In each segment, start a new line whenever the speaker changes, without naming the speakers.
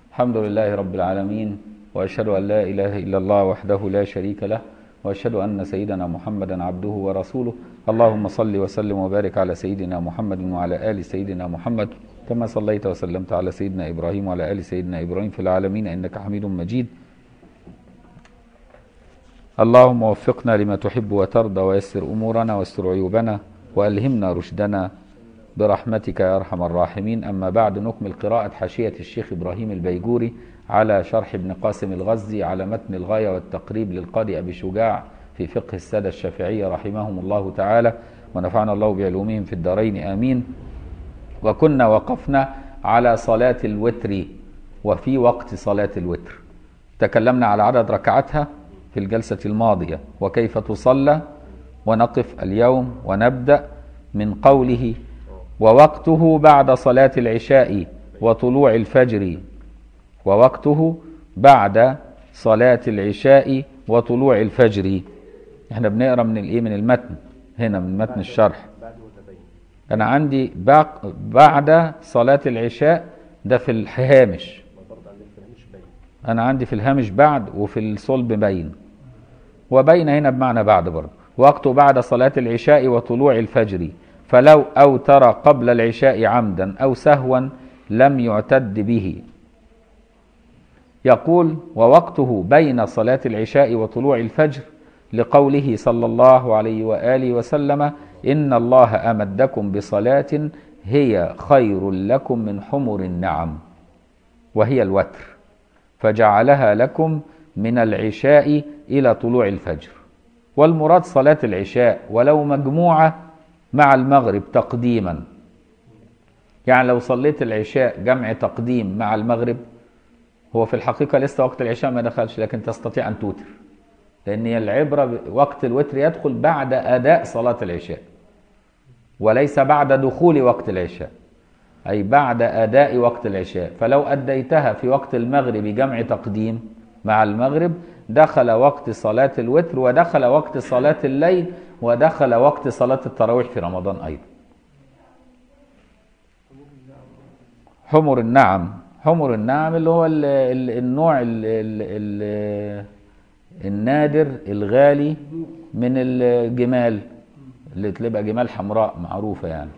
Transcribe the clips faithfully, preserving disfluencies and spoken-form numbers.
الحمد لله رب العالمين، وأشهد أن لا إله إلا الله وحده لا شريك له، وأشهد أن سيدنا محمدا عبده ورسوله. اللهم صل وسلم وبارك على سيدنا محمد وعلى آل سيدنا محمد كما صليت وسلمت على سيدنا إبراهيم وعلى آل سيدنا إبراهيم في العالمين إنك حميد مجيد. اللهم وفقنا لما تحب وترضى، ويسر أمورنا واستر عيوبنا، وألهمنا رشدنا برحمتك يا أرحم الراحمين. أما بعد، نكمل قراءة حاشية الشيخ إبراهيم البيجوري على شرح ابن قاسم الغزي على متن الغاية والتقريب للقاضي أبي شجاع في فقه السادة الشافعية رحمهم الله تعالى، ونفعنا الله بعلومهم في الدارين آمين. وكنا وقفنا على صلاة الوتر، وفي وقت صلاة الوتر تكلمنا على عدد ركعتها في الجلسة الماضية وكيف تصلى، ونقف اليوم ونبدأ من قوله: ووقته بعد صلاة العشاء وطلوع الفجر. ووقته بعد صلاة العشاء وطلوع الفجر. احنا بنقرأ من الايه من المتن هنا، من متن الشرح. انا عندي بعد صلاة العشاء ده في الهامش، انا عندي في الهامش بعد، وفي الصلب بين، وبين هنا بمعنى بعد برضه. وقته بعد صلاة العشاء وطلوع الفجر، فلو أوتر قبل العشاء عمدا أو سهوا لم يعتد به. يقول: ووقته بين صلاة العشاء وطلوع الفجر، لقوله صلى الله عليه وآله وسلم: إن الله أمدكم بصلاة هي خير لكم من حمر النعم، وهي الوتر، فجعلها لكم من العشاء إلى طلوع الفجر. والمراد صلاة العشاء ولو مجموعة مع المغرب تقديما. يعني لو صليت العشاء جمع تقديم مع المغرب، هو في الحقيقة لسه وقت العشاء ما دخلش، لكن تستطيع أن توتر، لأن العبرة وقت الوتر يدخل بعد أداء صلاة العشاء وليس بعد دخول وقت العشاء، أي بعد أداء وقت العشاء. فلو أديتها في وقت المغرب جمع تقديم مع المغرب، دخل وقت صلاة الوتر، ودخل وقت صلاة الليل، ودخل وقت صلاة التراويح في رمضان أيضا. حمر النعم، حمر النعم اللي هو ال ال النوع ال ال ال النادر الغالي من الجمال، اللي تبقى جمال حمراء معروفة يعني.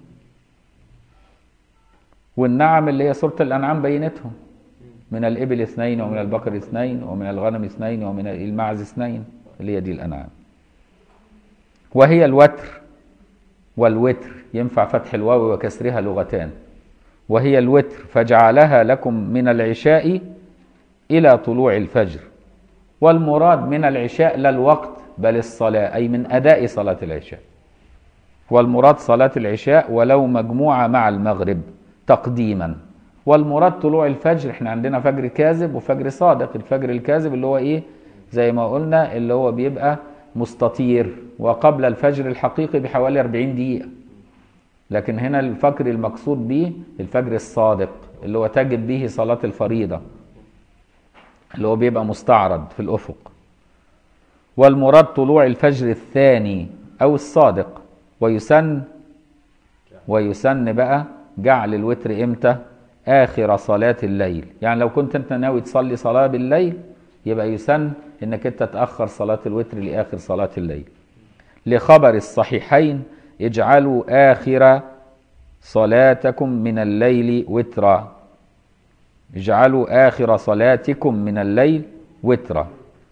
والنعم اللي هي سورة الأنعام بينتهم: من الإبل اثنين، ومن البقر اثنين، ومن الغنم اثنين، ومن المعز اثنين، اللي هي دي الأنعام. وهي الوتر، والوتر ينفع فتح الواو وكسرها لغتان. وهي الوتر، فجعلها لكم من العشاء إلى طلوع الفجر. والمراد من العشاء لا الوقت بل الصلاة، أي من أداء صلاة العشاء. والمراد صلاة العشاء ولو مجموعة مع المغرب تقديما. والمراد طلوع الفجر، احنا عندنا فجر كاذب وفجر صادق. الفجر الكاذب اللي هو ايه؟ زي ما قلنا اللي هو بيبقى مستطير وقبل الفجر الحقيقي بحوالي أربعين دقيقة. لكن هنا الفجر المقصود به الفجر الصادق، اللي هو تجب به صلاة الفريضة، اللي هو بيبقى مستعرض في الأفق. والمراد طلوع الفجر الثاني أو الصادق. ويسن ويسن بقى جعل الوتر إمتى؟ آخر صلاة الليل. يعني لو كنت أنت ناوي تصلي صلاة بالليل، يبقى يسن إنك أنت تأخر صلاة الوتر لآخر صلاة الليل، لخبر الصحيحين: اجعلوا آخر صلاتكم من الليل وترا. اجعلوا آخر صلاتكم من الليل وترا.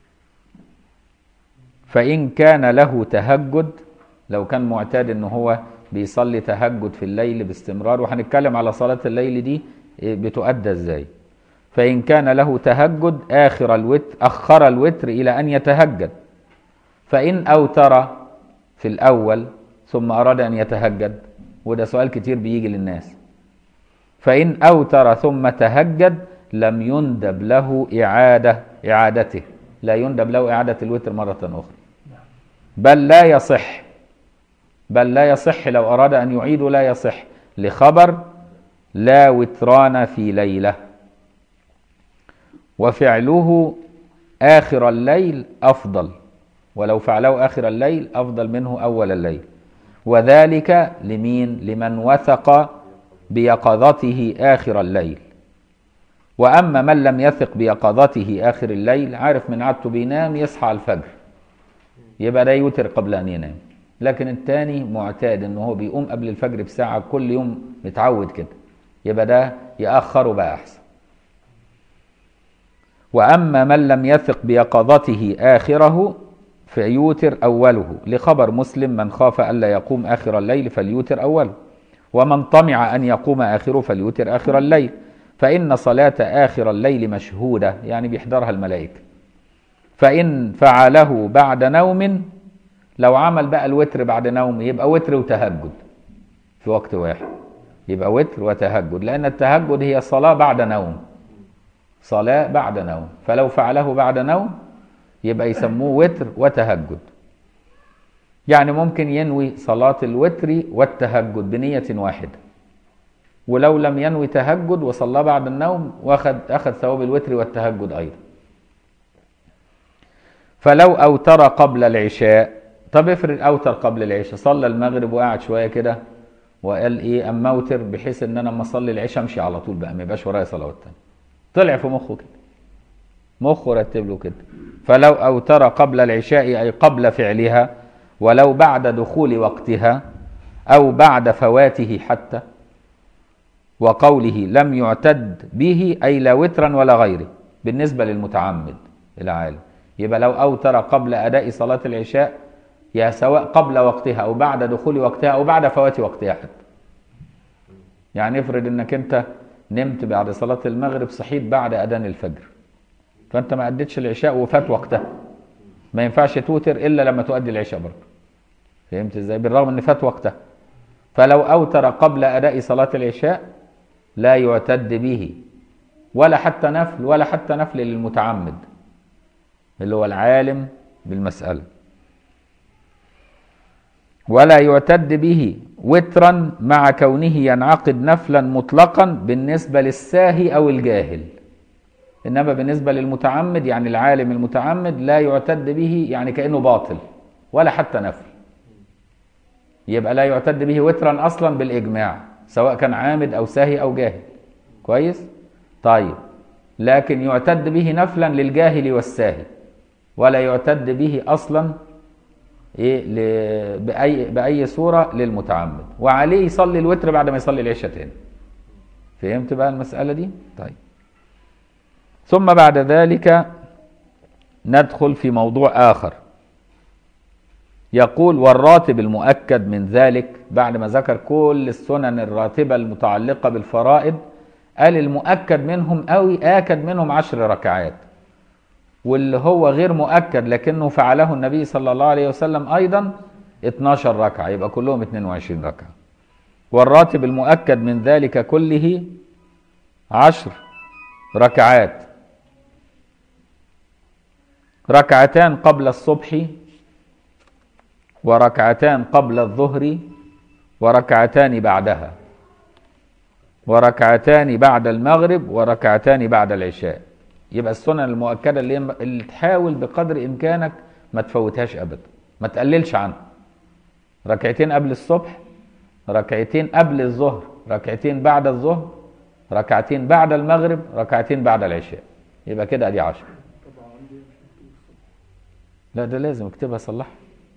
فإن كان له تهجد، لو كان معتاد إنه هو بيصلي تهجد في الليل باستمرار، وهنتكلم على صلاة الليل دي بتؤدى ازاي. فإن كان له تهجد آخر الوتر أخر الوتر إلى أن يتهجد. فإن أوتر في الأول ثم أراد أن يتهجد، وده سؤال كتير بيجي للناس، فإن أوتر ثم تهجد لم يندب له إعادة إعادته لا يندب له إعادة الوتر مرة أخرى، بل لا يصح بل لا يصح لو أراد أن يعيد لا يصح، لخبر لا وتران في ليلة. وفعله آخر الليل أفضل، ولو فعله آخر الليل أفضل منه أول الليل. وذلك لمين؟ لمن وثق بيقظته آخر الليل، وأما من لم يثق بيقظته آخر الليل، عارف من عادته بينام يصحى على الفجر، يبقى ده يوتر قبل أن ينام. لكن التاني معتاد إنه هو بيقوم قبل الفجر بساعة كل يوم، متعود كده، يبقى ده يأخره بقى أحسن. وأما من لم يثق بيقظته آخره فيوتر أوله، لخبر مسلم: من خاف ألا يقوم آخر الليل فليوتر أوله، ومن طمع أن يقوم آخره فليوتر آخر الليل، فإن صلاة آخر الليل مشهودة، يعني بيحضرها الملائكة. فإن فعله بعد نوم، لو عمل بقى الوتر بعد نوم يبقى وتر وتهجد في وقت واحد، يبقى وتر وتهجد، لأن التهجد هي صلاة بعد نوم، صلاة بعد نوم، فلو فعله بعد نوم يبقى يسموه وتر وتهجد. يعني ممكن ينوي صلاة الوتر والتهجد بنية واحدة، ولو لم ينوي تهجد وصلى بعد النوم واخد أخذ ثواب الوتر والتهجد أيضا. فلو أوتر قبل العشاء، طب افرض أوتر قبل العشاء، صلى المغرب وقعد شوية كده وقال إيه أما أوتر بحيث إن أنا أما أصلي العشاء أمشي على طول بقى، ما يبقاش ورايا صلوات تانية، طلع في مخه كده، مخه رتب له كده. فلو أوتر قبل العشاء أي قبل فعلها، ولو بعد دخول وقتها أو بعد فواته حتى، وقوله لم يعتد به أي لا وترا ولا غيره بالنسبة للمتعمد العالم. يبقى لو أوتر قبل أداء صلاة العشاء، يا سواء قبل وقتها أو بعد دخول وقتها أو بعد فوات وقتها حتى. يعني افرض انك انت نمت بعد صلاة المغرب، صحيت بعد أذان الفجر، فانت ما أديتش العشاء وفات وقتها، ما ينفعش توتر إلا لما تؤدي العشاء برضه. فهمت ازاي؟ بالرغم ان فات وقتها. فلو أوتر قبل أداء صلاة العشاء لا يعتد به، ولا حتى نفل، ولا حتى نفل للمتعمد اللي هو العالم بالمسألة، ولا يعتد به وترا مع كونه ينعقد نفلا مطلقا بالنسبة للساهي أو الجاهل. إنما بالنسبة للمتعمد يعني العالم المتعمد لا يعتد به، يعني كأنه باطل ولا حتى نفل، يبقى لا يعتد به وترا أصلا بالإجماع، سواء كان عامد أو ساهي أو جاهل. كويس؟ طيب، لكن يعتد به نفلا للجاهل والساهي، ولا يعتد به أصلا إيه ل... بأي... بأي صورة للمتعمد، وعليه يصلي الوتر بعد ما يصلي العشاء تاني. فهمت بقى المسألة دي؟ طيب، ثم بعد ذلك ندخل في موضوع آخر، يقول والراتب المؤكد من ذلك. بعد ما ذكر كل السنن الراتبة المتعلقة بالفرائض، قال المؤكد منهم أو آكد منهم عشر ركعات، واللي هو غير مؤكد لكنه فعله النبي صلى الله عليه وسلم أيضا اتناشر ركعة، يبقى كلهم اتنين وعشرين ركعة. والراتب المؤكد من ذلك كله عشر ركعات، ركعتان قبل الصبح، وركعتان قبل الظهر، وركعتان بعدها، وركعتان بعد المغرب، وركعتان بعد العشاء. يبقى السنن المؤكدة اللي, اللي تحاول بقدر إمكانك ما تفوتهاش أبدا، ما تقللش عنها. ركعتين قبل الصبح، ركعتين قبل الظهر، ركعتين بعد الظهر، ركعتين بعد المغرب، ركعتين بعد العشاء، يبقى كده ادي عشر. لا ده لازم اكتبها صلحها.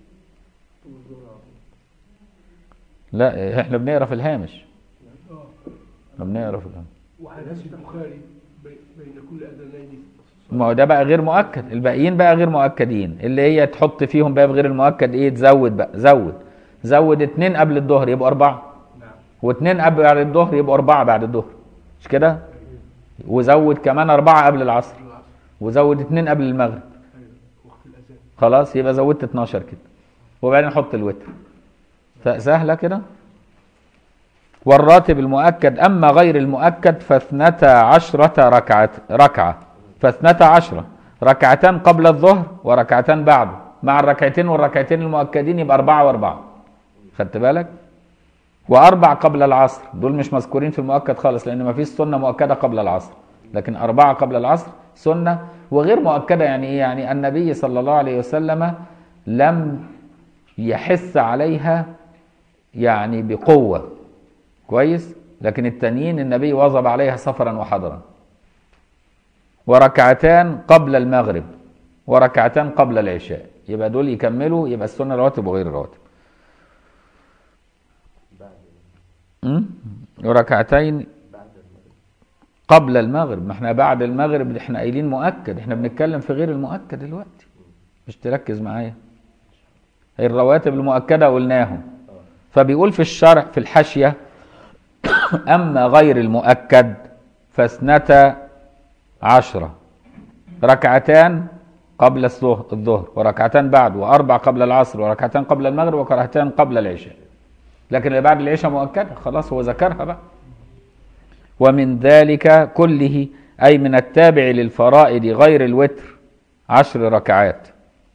لا احنا بنقرا في الهامش، احنا بنقرا في الهامش.
وحديث البخاري بين كل اذانين،
ما هو ده بقى غير مؤكد، الباقيين بقى غير مؤكدين، اللي هي تحط فيهم بقى غير المؤكد ايه، تزود بقى، زود زود اتنين قبل الظهر يبقوا اربعه،
نعم،
واتنين قبل بعد الظهر يبقوا اربعه بعد الظهر، مش كده؟ وزود كمان اربعه قبل العصر، وزود اتنين قبل المغرب،
ايوه وقت الاذان،
خلاص يبقى زودت اتناشر كده، وبعدين نحط الوتر. فسهله كده. والراتب المؤكد أما غير المؤكد فاثنتا عشرة ركعة ركعة فاثنتا عشرة ركعتان قبل الظهر وركعتان بعده، مع الركعتين والركعتين المؤكدين يبقى أربعة وأربعة. خدت بالك؟ وأربع قبل العصر، دول مش مذكورين في المؤكد خالص لأن ما فيش سنة مؤكدة قبل العصر، لكن أربعة قبل العصر سنة وغير مؤكدة. يعني إيه؟ يعني النبي صلى الله عليه وسلم لم يحث عليها يعني بقوة، كويس، لكن التانيين النبي واظب عليها سفرا وحضرا. وركعتان قبل المغرب وركعتان قبل العشاء. يبقى دول يكملوا، يبقى السنة رواتب وغير الرواتب. وركعتين قبل المغرب. ما احنا بعد المغرب احنا قايلين مؤكد، احنا بنتكلم في غير المؤكد دلوقتي، مش تركز معايا. الرواتب المؤكدة قلناهم. فبيقول في الشرح في الحاشية: أما غير المؤكد فاثنتا عشرة، ركعتان قبل الظهر وركعتان بعد، وأربع قبل العصر وركعتان قبل المغرب وركعتان قبل العشاء. لكن اللي بعد العشاء مؤكدة خلاص، هو ذكرها بقى. ومن ذلك كله، أي من التابع للفرائض غير الوتر، عشر ركعات.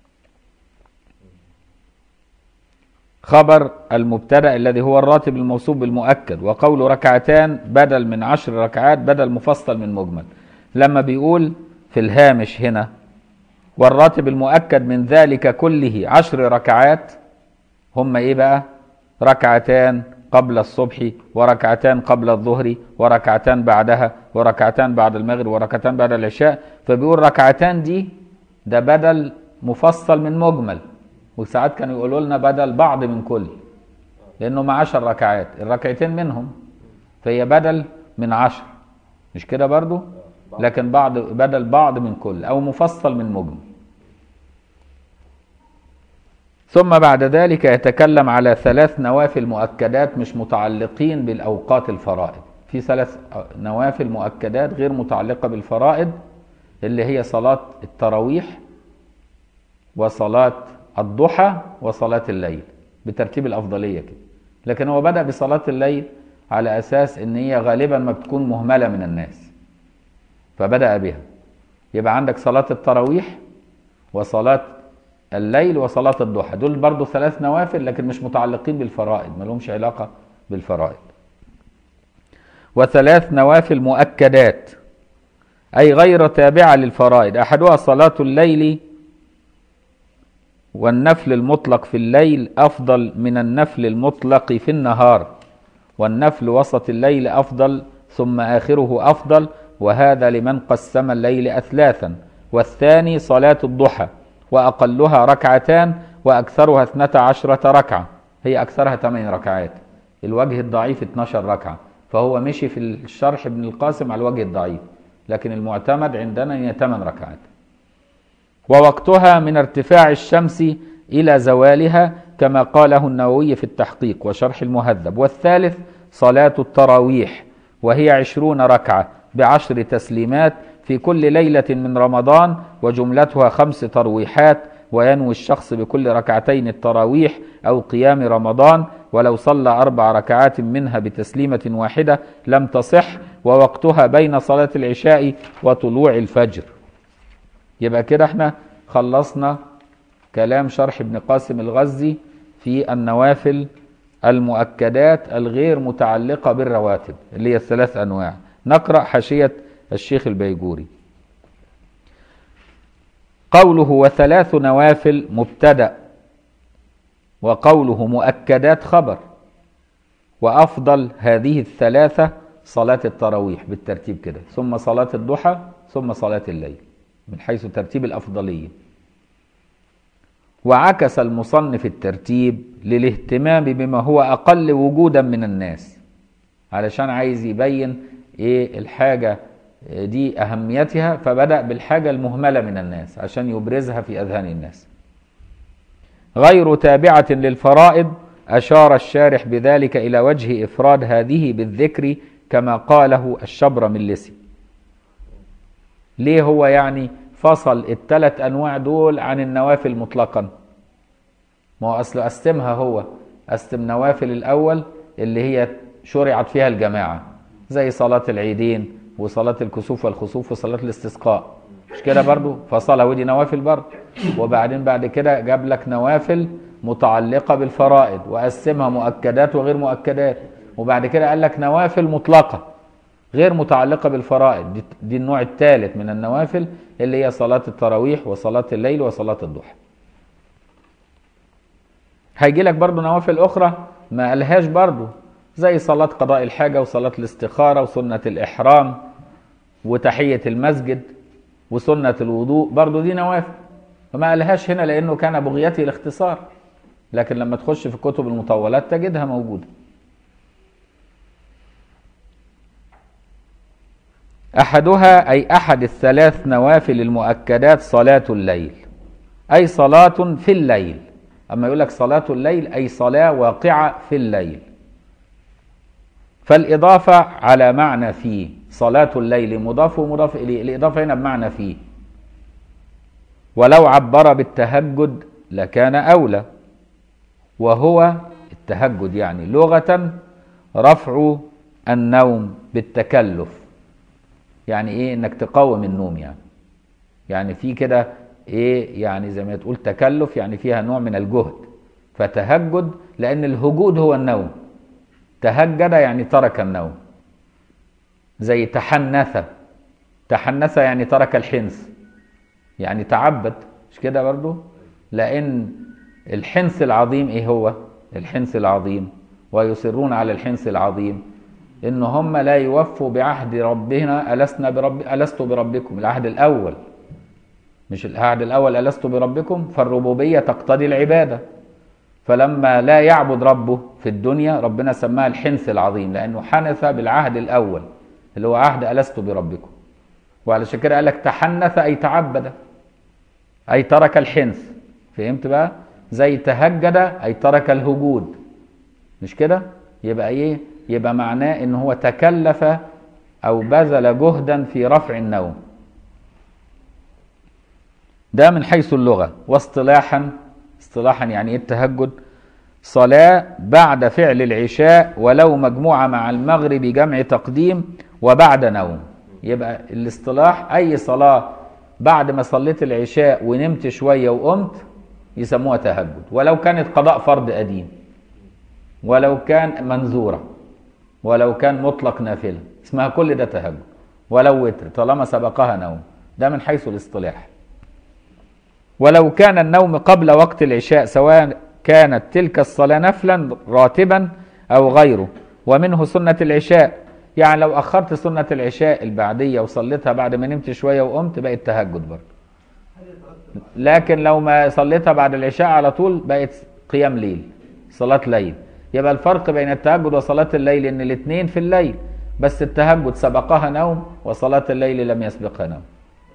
خبر المبتدأ الذي هو الراتب الموصوف بالمؤكد، وقول ركعتان بدل من عشر ركعات بدل مفصل من مجمل. لما بيقول في الهامش هنا والراتب المؤكد من ذلك كله عشر ركعات، هم ايه بقى؟ ركعتان قبل الصبح وركعتان قبل الظهر وركعتان بعدها وركعتان بعد المغرب وركعتان بعد العشاء. فبيقول ركعتان دي ده بدل مفصل من مجمل، وساعات كانوا يقولوا لنا بدل بعض من كل، لانه مع عشر ركعات الركعتين منهم، فهي بدل من عشر، مش كده برضو؟ لكن بعض بدل بعض من كل او مفصل من مجمل. ثم بعد ذلك يتكلم على ثلاث نوافل مؤكدات مش متعلقين بالأوقات الفرائض. في ثلاث نوافل مؤكدات غير متعلقة بالفرائض، اللي هي صلاة التراويح وصلاة الضحى وصلاة الليل بترتيب الأفضلية كده. لكن هو بدأ بصلاة الليل على أساس إن هي غالبا ما بتكون مهملة من الناس، فبدأ بها. يبقى عندك صلاة التراويح وصلاة الليل وصلاة الضحى، دول برضو ثلاث نوافل لكن مش متعلقين بالفرائض، ما لهمش علاقة بالفرائض. وثلاث نوافل مؤكدات أي غير تابعة للفرائض، أحدها صلاة الليل، والنفل المطلق في الليل أفضل من النفل المطلق في النهار، والنفل وسط الليل أفضل ثم آخره أفضل، وهذا لمن قسم الليل أثلاثا. والثاني صلاة الضحى، وأقلها ركعتان وأكثرها اثنتا عشرة ركعة، هي أكثرها ثمان ركعات. الوجه الضعيف اثناشر ركعة، فهو مشي في الشرح ابن القاسم على الوجه الضعيف، لكن المعتمد عندنا هي ثمان ركعات. ووقتها من ارتفاع الشمس إلى زوالها كما قاله النووي في التحقيق وشرح المهذب. والثالث صلاة التراويح، وهي عشرون ركعة بعشر تسليمات في كل ليلة من رمضان، وجملتها خمس ترويحات، وينوي الشخص بكل ركعتين التراويح أو قيام رمضان، ولو صلى أربع ركعات منها بتسليمة واحدة لم تصح، ووقتها بين صلاة العشاء وطلوع الفجر. يبقى كده احنا خلصنا كلام شرح ابن قاسم الغزي في النوافل المؤكدات الغير متعلقة بالرواتب اللي هي الثلاث أنواع. نقرأ حاشية الشيخ البيجوري. قوله وثلاث نوافل مبتدأ، وقوله مؤكدات خبر، وأفضل هذه الثلاثة صلاة التراويح بالترتيب كده، ثم صلاة الضحى، ثم صلاة الليل من حيث ترتيب الأفضلية. وعكس المصنف الترتيب للاهتمام بما هو أقل وجودا من الناس، علشان عايز يبين ايه الحاجة دي أهميتها، فبدأ بالحاجة المهملة من الناس عشان يبرزها في أذهان الناس. غير تابعة للفرائض، أشار الشارح بذلك إلى وجه إفراد هذه بالذكر كما قاله الشبرملسي. ليه هو يعني فصل الثلاث أنواع دول عن النوافل مطلقا؟ ما هو أصل قسمها، هو قسم نوافل الأول اللي هي شرعت فيها الجماعة زي صلاة العيدين وصلاة الكسوف والخسوف وصلاة الاستسقاء، مش كده برضو؟ فصلها ودي نوافل برضو. وبعدين بعد كده جاب لك نوافل متعلقة بالفرائض وقسمها مؤكدات وغير مؤكدات، وبعد كده قال لك نوافل مطلقة غير متعلقة بالفرائض، دي, دي النوع الثالث من النوافل اللي هي صلاة التراويح وصلاة الليل وصلاة الضحى. هيجي لك برضو نوافل أخرى ما قالهاش برضو، زي صلاة قضاء الحاجة وصلاة الاستخارة وسنة الإحرام وتحية المسجد، وسنة الوضوء برضو دي نوافل، فما قالهاش هنا لأنه كان بغيته الاختصار، لكن لما تخش في كتب المطولات تجدها موجودة. أحدها أي أحد الثلاث نوافل المؤكدات صلاة الليل، أي صلاة في الليل. أما يقول لك صلاة الليل أي صلاة واقعة في الليل. فالإضافة على معنى فيه، صلاة الليل مضاف ومضاف إليه، الإضافة هنا بمعنى فيه. ولو عبر بالتهجد لكان أولى، وهو التهجد يعني لغة رفع النوم بالتكلف، يعني إيه؟ إنك تقاوم النوم، يعني يعني في كده إيه، يعني زي ما تقول تكلف، يعني فيها نوع من الجهد. فتهجد لأن الهجود هو النوم، تهجد يعني ترك النوم. زي تحنث، تحنث يعني ترك الحنث، يعني تعبد، مش كده برضو؟ لأن الحنث العظيم إيه هو؟ الحنث العظيم ويصرون على الحنث العظيم إن هم لا يوفوا بعهد ربنا ألسنا برب ألست بربكم، العهد الأول، مش العهد الأول ألست بربكم، فالربوبية تقتضي العبادة. فلما لا يعبد ربه في الدنيا ربنا سماها الحنث العظيم، لأنه حنث بالعهد الأول اللي هو عهد ألست بربكم. وعلشان كده قال لك تحنث أي تعبد، أي ترك الحنث. فهمت بقى؟ زي تهجد أي ترك الهجود، مش كده؟ يبقى إيه؟ يبقى معناه إن هو تكلف أو بذل جهدا في رفع النوم. ده من حيث اللغة. واصطلاحا، اصطلاحا يعني ايه التهجد؟ صلاة بعد فعل العشاء ولو مجموعة مع المغرب جمع تقديم وبعد نوم. يبقى الاصطلاح أي صلاة بعد ما صليت العشاء ونمت شوية وقمت يسموها تهجد، ولو كانت قضاء فرض قديم، ولو كان منذورة، ولو كان مطلق نافلة، اسمها كل ده تهجد، ولو وتر طالما سبقها نوم. ده من حيث الاصطلاح. ولو كان النوم قبل وقت العشاء سواء كانت تلك الصلاة نفلا راتبا أو غيره، ومنه سنة العشاء، يعني لو أخرت سنة العشاء البعدية وصليتها بعد ما نمت شوية وقمت بقت تهجد برضه. لكن لو ما صليتها بعد العشاء على طول بقت قيام ليل، صلاة ليل. يبقى الفرق بين التهجد وصلاة الليل إن الاثنين في الليل، بس التهجد سبقها نوم وصلاة الليل لم يسبقها نوم.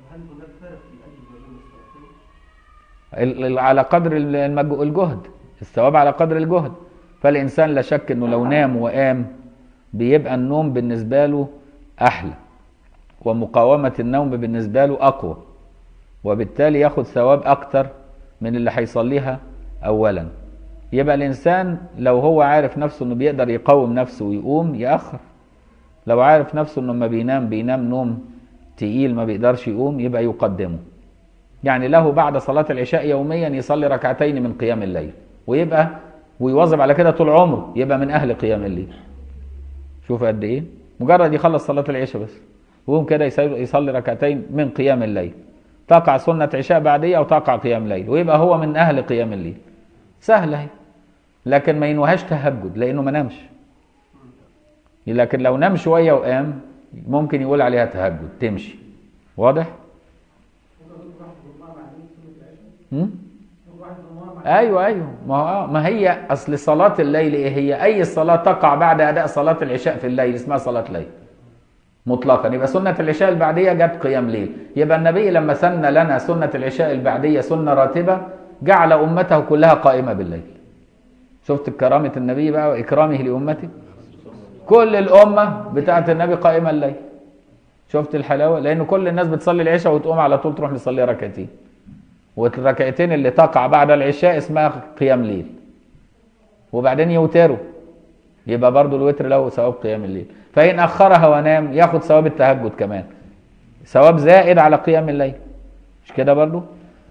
على قدر الجهد، الثواب على قدر الجهد. فالإنسان لا شك أنه لو نام وقام بيبقى النوم بالنسبة له أحلى، ومقاومة النوم بالنسبة له أقوى، وبالتالي ياخد ثواب أكتر من اللي هيصليها أولا. يبقى الإنسان لو هو عارف نفسه أنه بيقدر يقاوم نفسه ويقوم يأخر، لو عارف نفسه أنه ما بينام بينام نوم تقيل ما بيقدرش يقوم يبقى يقدمه. يعني له بعد صلاة العشاء يوميا يصلي ركعتين من قيام الليل، ويبقى ويواظب على كده طول عمره، يبقى من أهل قيام الليل. شوف قد إيه، مجرد يخلص صلاة العشاء بس ويقوم كده يصلي ركعتين من قيام الليل، تقع سنة عشاء بعدية أو تقع قيام ليل، ويبقى هو من أهل قيام الليل. سهلة هي، لكن ما ينوهاش تهجد لأنه ما نامش. لكن لو نام شوية وقام ممكن يقول عليها تهجد تمشي. واضح؟ هم؟ ايوه ايوه ما هو ما هي اصل صلاه الليل ايه هي؟ اي صلاه تقع بعد اداء صلاه العشاء في الليل اسمها صلاه ليل مطلقا. يبقى سنه العشاء البعديه جت قيام ليل. يبقى النبي لما سن لنا سنه العشاء البعديه سنه راتبه جعل امته كلها قائمه بالليل. شفت كرامه النبي بقى واكرامه لامته؟ كل الامه بتاعه النبي قائمه الليل. شفت الحلاوه؟ لان كل الناس بتصلي العشاء وتقوم على طول تروح تصلي ركعتين، والركعتين اللي تقع بعد العشاء اسمها قيام ليل، وبعدين يوتروا، يبقى برضو الوتر له ثواب قيام الليل. فإن أخرها ونام ياخد ثواب التهجد كمان، ثواب زائد على قيام الليل، مش كده برضو؟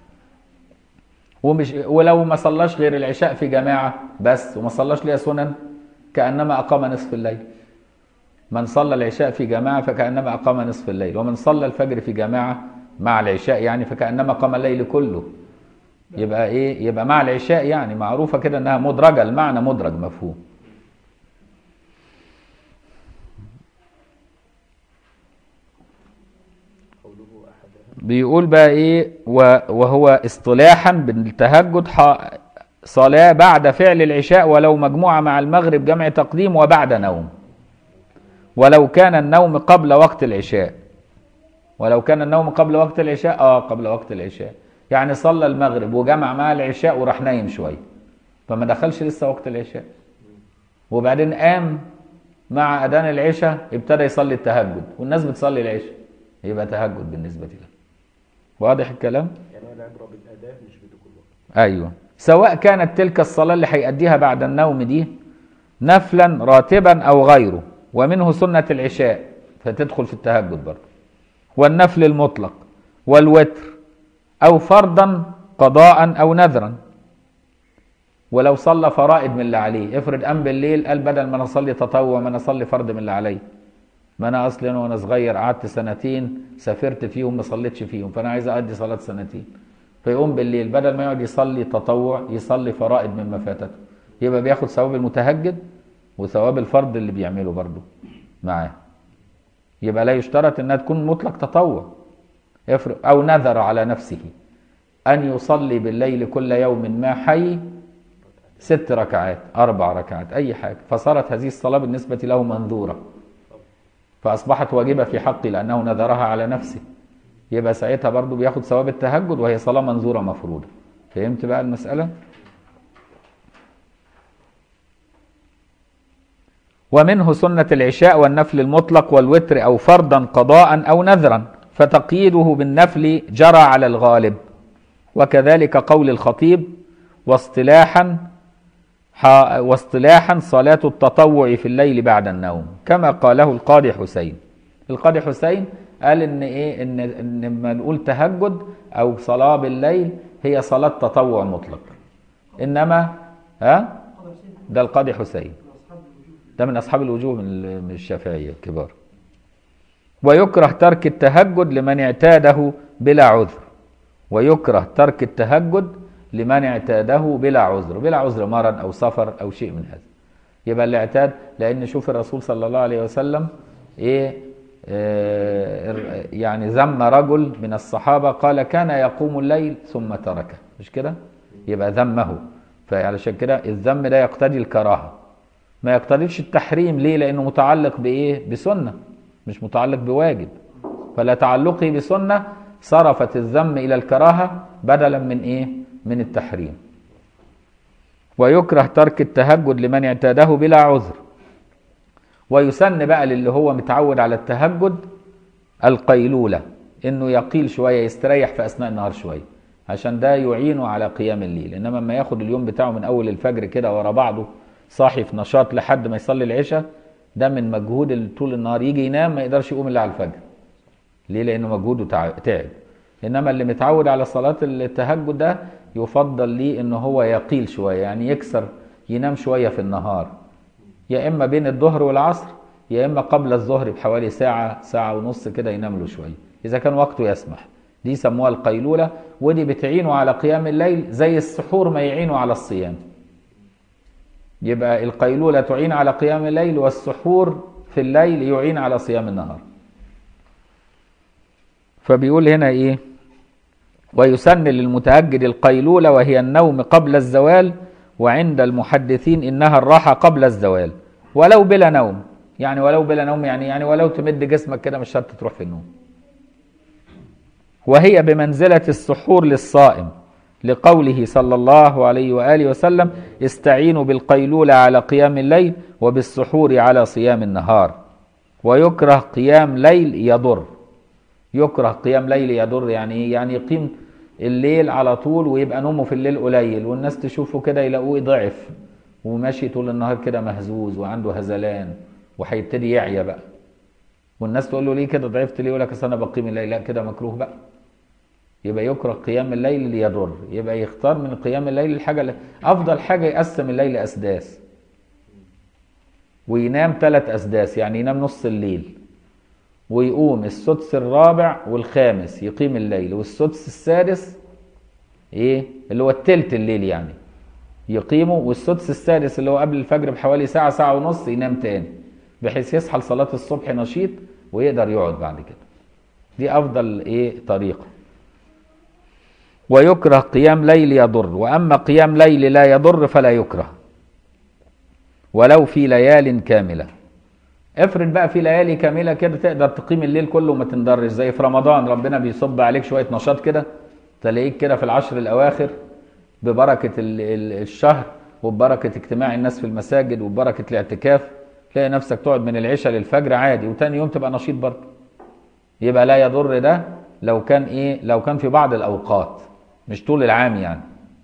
ومش ولو ما صلاش غير العشاء في جماعة بس وما صلاش ليها سنن كأنما أقام نصف الليل. من صلى العشاء في جماعة فكأنما أقام نصف الليل، ومن صلى الفجر في جماعة مع العشاء يعني فكأنما قام الليل كله. يبقى ايه؟ يبقى مع العشاء يعني معروفة كده انها مدرجة، المعنى مدرج مفهوم. بيقول بقى ايه وهو اصطلاحا بالتهجد صلاة بعد فعل العشاء ولو مجموعة مع المغرب جمع تقديم وبعد نوم، ولو كان النوم قبل وقت العشاء. ولو كان النوم قبل وقت العشاء اه قبل وقت العشاء، يعني صلى المغرب وجمع مع العشاء وراح نايم شوية فما دخلش لسه وقت العشاء، وبعدين قام مع أذان العشاء ابتدى يصلي التهجد والناس بتصلي العشاء، يبقى تهجد بالنسبة له. واضح الكلام؟
يعني العبرة بالأداء مش بدخول الوقت.
أيوه، سواء كانت تلك الصلاة اللي هيأديها بعد النوم دي نفلا راتبا أو غيره، ومنه سنة العشاء فتدخل في التهجد برضه، والنفل المطلق والوتر، أو فرضا قضاء أو نذرا. ولو صلى فرائض من اللي عليه، افرض قام بالليل قال بدل ما انا اصلي تطوع ما انا اصلي فرض من اللي عليه، ما انا اصلا وانا صغير قعدت سنتين سافرت فيهم ما صليتش فيهم فانا عايز اادي صلاه سنتين، فيقوم بالليل بدل ما يقعد يصلي تطوع يصلي فرائض مما فاتته، يبقى بياخد ثواب المتهجد وثواب الفرض اللي بيعمله برضه معاه. يبقى لا يشترط انها تكون مطلق تطوع، افرض او نذر على نفسه ان يصلي بالليل كل يوم ما حي ست ركعات أربع ركعات أي حاجة، فصارت هذه الصلاة بالنسبة له منذورة فأصبحت واجبة في حقه لأنه نذرها على نفسه، يبقى ساعتها برضه بياخد ثواب التهجد وهي صلاة منذورة مفروضة. فهمت بقى المسألة؟ ومنه سنة العشاء والنفل المطلق والوتر أو فرضا قضاء أو نذرا، فتقييده بالنفل جرى على الغالب، وكذلك قول الخطيب واصطلاحا واصطلاحا صلاة التطوع في الليل بعد النوم، كما قاله القاضي حسين. القاضي حسين قال ان ايه ان ان لما نقول تهجد او صلاة بالليل هي صلاة تطوع مطلق، انما ها ده القاضي حسين ده من اصحاب الوجوه من الشافعية الكبار. ويكره ترك التهجد لمن اعتاده بلا عذر، ويكره ترك التهجد لمن اعتاده بلا عذر، بلا عذر مرض أو سفر أو شيء من هذا. يبقى اللي اعتاد، لأن شوف الرسول صلى الله عليه وسلم إيه آه يعني ذم رجل من الصحابة قال كان يقوم الليل ثم تركه، مش كده؟ يبقى ذمه، فعلشان كده الذم ده يقتضي الكراهة ما يقتضيش التحريم. ليه؟ لأنه متعلق بإيه؟ بسنة مش متعلق بواجب، فلا تعلقه بسنة صرفت الذم إلى الكراهة بدلا من إيه؟ من التحريم. ويكره ترك التهجد لمن اعتاده بلا عذر. ويسن بقى للي هو متعود على التهجد القيلولة، انه يقيل شوية يستريح في اثناء النهار شوية عشان ده يعينه على قيام الليل. انما ما ياخد اليوم بتاعه من اول الفجر كده ورا بعضه صاحي في نشاط لحد ما يصلي العشاء، ده من مجهود طول النهار، يجي ينام ما يقدرش يقوم الا على الفجر. ليه؟ لانه مجهوده تعب. انما اللي متعود على صلاة التهجد ده يفضل ليه ان هو يقيل شوية، يعني يكسر ينام شوية في النهار، يا اما بين الظهر والعصر يا اما قبل الظهر بحوالي ساعة ساعة ونص كده ينام له شوية اذا كان وقته يسمح. دي سموها القيلولة، ودي بتعينه على قيام الليل زي السحور ما يعينه على الصيام. يبقى القيلولة تعين على قيام الليل، والسحور في الليل يعين على صيام النهار. فبيقول هنا ايه؟ ويسن للمتهجد القيلولة وهي النوم قبل الزوال، وعند المحدثين إنها الراحة قبل الزوال ولو بلا نوم. يعني ولو بلا نوم يعني يعني ولو تمد جسمك كده مش شرط تروح في النوم. وهي بمنزلة السحور للصائم، لقوله صلى الله عليه وآله وسلم استعينوا بالقيلولة على قيام الليل وبالسحور على صيام النهار. ويكره قيام ليل يضر. يكره قيام ليل يضر يعني ايه؟ يعني يقيم الليل على طول ويبقى نومه في الليل قليل، والناس تشوفه كده يلاقوه ضعف وماشي طول النهار كده مهزوز وعنده هزلان وهيبتدي يعيا بقى، والناس تقول له ليه كده ضعفت ليه؟ يقول لك اصل انا بقيم الليل. لا كده مكروه بقى. يبقى يكره قيام الليل ليضر، يبقى يختار من قيام الليل الحاجه اللي افضل حاجه. يقسم الليل اسداس وينام ثلاث اسداس، يعني ينام نص الليل ويقوم السدس الرابع والخامس يقيم الليل، والسدس السادس ايه اللي هو التلت الليل يعني يقيمه، والسدس السادس اللي هو قبل الفجر بحوالي ساعة ساعة ونص ينام تاني، بحيث يصحى لصلاة الصبح نشيط ويقدر يقعد بعد كده. دي افضل ايه طريقه. ويكره قيام ليل يضر، واما قيام ليل لا يضر فلا يكره ولو في ليال كامله. افرض بقى في ليالي كامله كده تقدر تقيم الليل كله وما تنضرش، زي في رمضان ربنا بيصب عليك شويه نشاط كده، تلاقيك كده في العشر الاواخر ببركه الشهر وببركه اجتماع الناس في المساجد وببركه الاعتكاف، تلاقي نفسك تقعد من العشاء للفجر عادي، وتاني يوم تبقى نشيط برضه. يبقى لا يضر ده لو كان ايه، لو كان في بعض الاوقات مش طول العام يعني.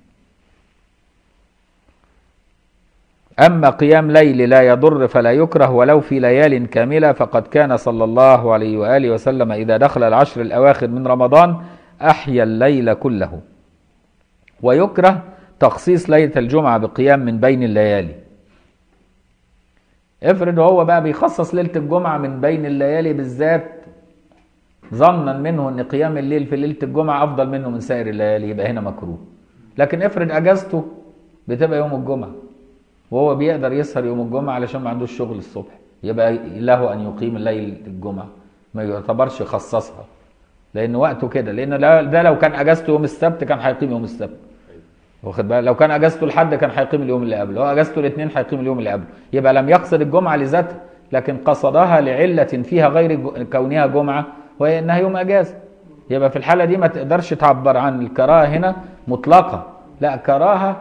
أما قيام ليل لا يضر فلا يكره ولو في ليال كاملة، فقد كان صلى الله عليه وآله وسلم إذا دخل العشر الأواخر من رمضان أحيا الليل كله. ويكره تخصيص ليلة الجمعة بقيام من بين الليالي. افرض هو بقى بيخصص ليلة الجمعة من بين الليالي بالذات ظنا منه ان قيام الليل في ليلة الجمعة افضل منه من سائر الليالي، يبقى هنا مكروه. لكن افرض اجازته بتبقى يوم الجمعة وهو بيقدر يسهر يوم الجمعة علشان ما عندوش شغل الصبح، يبقى له ان يقيم الليل الجمعة، ما يعتبرش خصصها لان وقته كده. لان ده لو كان اجازته يوم السبت كان هيقيم يوم السبت، واخد بالك؟ لو كان اجازته الحد كان هيقيم اليوم اللي قبله، لو اجازته الاثنين هيقيم اليوم اللي قبله. يبقى لم يقصد الجمعة لذاتها، لكن قصدها لعلة فيها غير كونها جمعة وهي انها يوم اجازة. يبقى في الحالة دي ما تقدرش تعبر عن الكراهة هنا مطلقة، لا، كراهة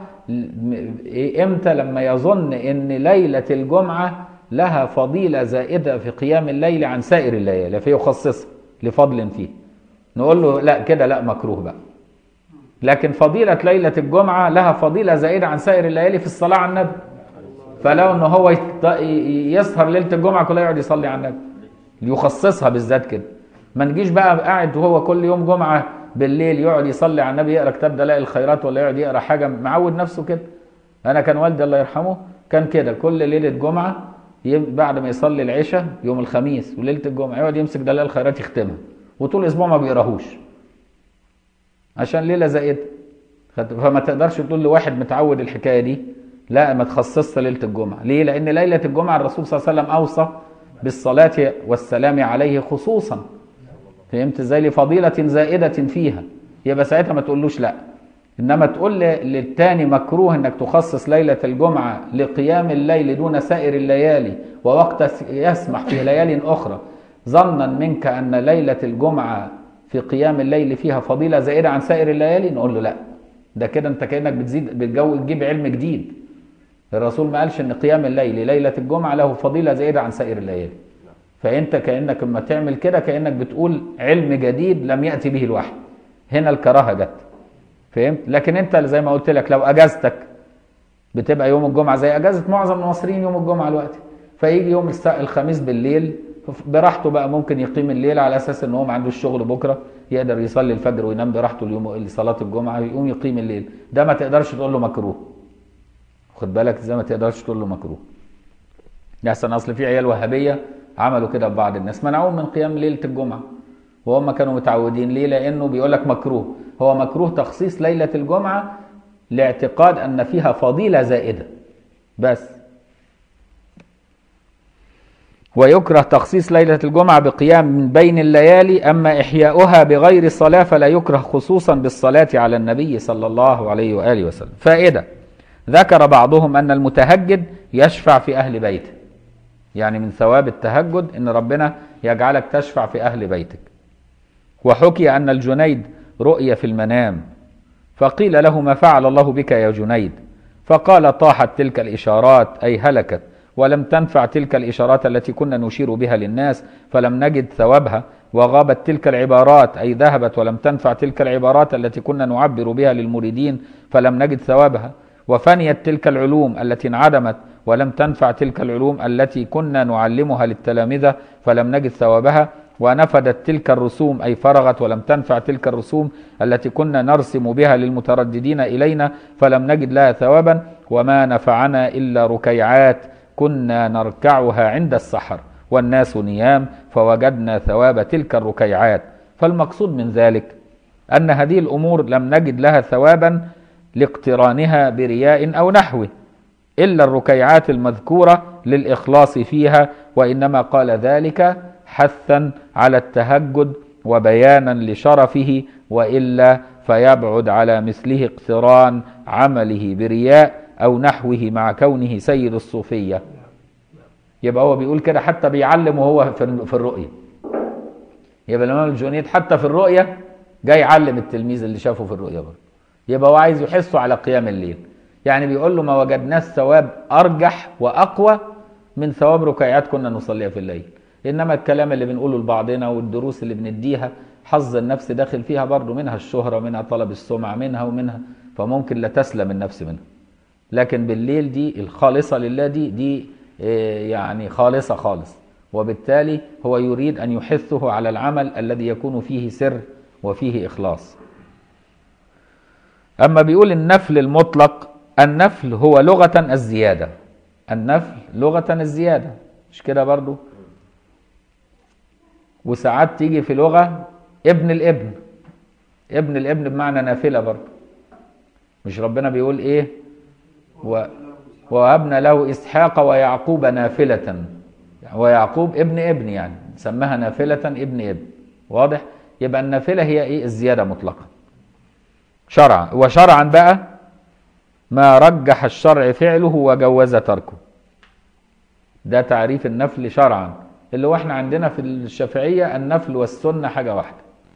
امتى؟ لما يظن ان ليلة الجمعة لها فضيلة زائدة في قيام الليل عن سائر الليالي فيخصصها لفضل فيه، نقول له لا كده لا مكروه بقى. لكن فضيلة ليلة الجمعة لها فضيلة زائدة عن سائر الليالي في الصلاة على النبي، فلو انه هو يسهر ليلة الجمعة كلها يقعد يصلي على النبي يخصصها بالذات كده. ما نجيش بقى قاعد وهو كل يوم جمعة بالليل يقعد يصلي على النبي، يقرا كتاب دلائل الخيرات ولا يقعد يقرا حاجة، معود نفسه كده. انا كان والدي الله يرحمه كان كده كل ليلة جمعة بعد ما يصلي العشاء يوم الخميس وليلة الجمعة يقعد يمسك دلائل الخيرات يختمها، وطول الاسبوع ما بيقراهوش عشان ليلة زائدة. فما تقدرش تقول لواحد متعود الحكاية دي لا ما تخصصش ليلة الجمعة. ليه؟ لأن ليلة الجمعة الرسول صلى الله عليه وسلم أوصى بالصلاة والسلام عليه خصوصا، فهمت ازاي؟ لفضيلة زائدة فيها. يبقى ساعتها ما تقولوش لا، إنما تقول للتاني مكروه إنك تخصص ليلة الجمعة لقيام الليل دون سائر الليالي ووقت يسمح في ليال أخرى، ظنا منك أن ليلة الجمعة في قيام الليل فيها فضيلة زائدة عن سائر الليالي، نقول له لا، ده كده انت كأنك بتزيد بتجو تجيب علم جديد. الرسول ما قالش ان قيام الليل ليلة الجمعة له فضيلة زائدة عن سائر الليالي. فانت كأنك لما تعمل كده كأنك بتقول علم جديد لم يأتي به الوحي، هنا الكراهة جت، فهمت؟ لكن انت زي ما قلت لك لو اجازتك بتبقى يوم الجمعة زي اجازة معظم المصريين يوم الجمعة الوقت، فيجي يوم الخميس بالليل براحته بقى ممكن يقيم الليل على اساس ان هو ما عندوش شغل بكره، يقدر يصلي الفجر وينام براحته اليوم صلاه الجمعه ويقوم يقيم الليل. ده ما تقدرش تقول له مكروه، خد بالك ازاي ما تقدرش تقول له مكروه. احسن اصل في عيال وهابيه عملوا كده ببعض الناس، منعوهم من قيام ليله الجمعه وهم كانوا متعودين. ليه؟ لانه بيقول لك مكروه، هو مكروه تخصيص ليله الجمعه لاعتقاد ان فيها فضيله زائده بس. ويكره تخصيص ليلة الجمعة بقيام من بين الليالي، أما إحياؤها بغير الصلاة فلا يكره خصوصا بالصلاة على النبي صلى الله عليه وآله وسلم. فائدة: ذكر بعضهم أن المتهجد يشفع في أهل بيته، يعني من ثواب التهجد أن ربنا يجعلك تشفع في أهل بيتك. وحكي أن الجنيد رؤي في المنام فقيل له: ما فعل الله بك يا جنيد؟ فقال: طاحت تلك الإشارات أي هلكت، ولم تنفع تلك الإشارات التي كنا نشير بها للناس فلم نجد ثوابها، وغابت تلك العبارات أي ذهبت، ولم تنفع تلك العبارات التي كنا نعبر بها للمريدين فلم نجد ثوابها، وفنيت تلك العلوم التي انعدمت، ولم تنفع تلك العلوم التي كنا نعلمها للتلامذة فلم نجد ثوابها، ونفدت تلك الرسوم أي فرغت، ولم تنفع تلك الرسوم التي كنا نرسم بها للمترددين إلينا فلم نجد لها ثوابا، وما نفعنا إلا ركيعات كنا نركعها عند السحر والناس نيام فوجدنا ثواب تلك الركيعات. فالمقصود من ذلك أن هذه الأمور لم نجد لها ثوابا لاقترانها برياء أو نحوه، إلا الركيعات المذكورة للإخلاص فيها، وإنما قال ذلك حثا على التهجد وبيانا لشرفه، وإلا فيبعد على مثله اقتران عمله برياء أو نحوه مع كونه سيد الصوفية. يبقى هو بيقول كده حتى بيعلم وهو في الرؤية. يبقى الإمام الجنيد حتى في الرؤية جاي يعلم التلميذ اللي شافه في الرؤية برضه. يبقى هو عايز يحسه على قيام الليل. يعني بيقول له ما وجدناش ثواب أرجح وأقوى من ثواب ركيعات كنا نصليها في الليل. إنما الكلام اللي بنقوله لبعضنا والدروس اللي بنديها حظ النفس داخل فيها برضه، منها الشهرة، منها طلب السمعة، منها ومنها، فممكن لا تسلم النفس منها. لكن بالليل دي الخالصة لله دي دي يعني خالصة خالص، وبالتالي هو يريد أن يحثه على العمل الذي يكون فيه سر وفيه إخلاص. أما بيقول النفل المطلق، النفل هو لغة الزيادة. النفل لغة الزيادة، مش كده برضو؟ وساعات تيجي في لغة ابن الابن. ابن الابن بمعنى نافلة برضو. مش ربنا بيقول ايه؟ و... وهبنا له إسحاق ويعقوب نافلة. ويعقوب ابن ابن، يعني سماها نافلة ابن ابن. واضح؟ يبقى النافلة هي ايه؟ الزيادة مطلقا شرعا. وشرعا بقى ما رجح الشرع فعله وجوز تركه. ده تعريف النفل شرعا، اللي هو احنا عندنا في الشافعية النفل والسنة حاجة واحدة،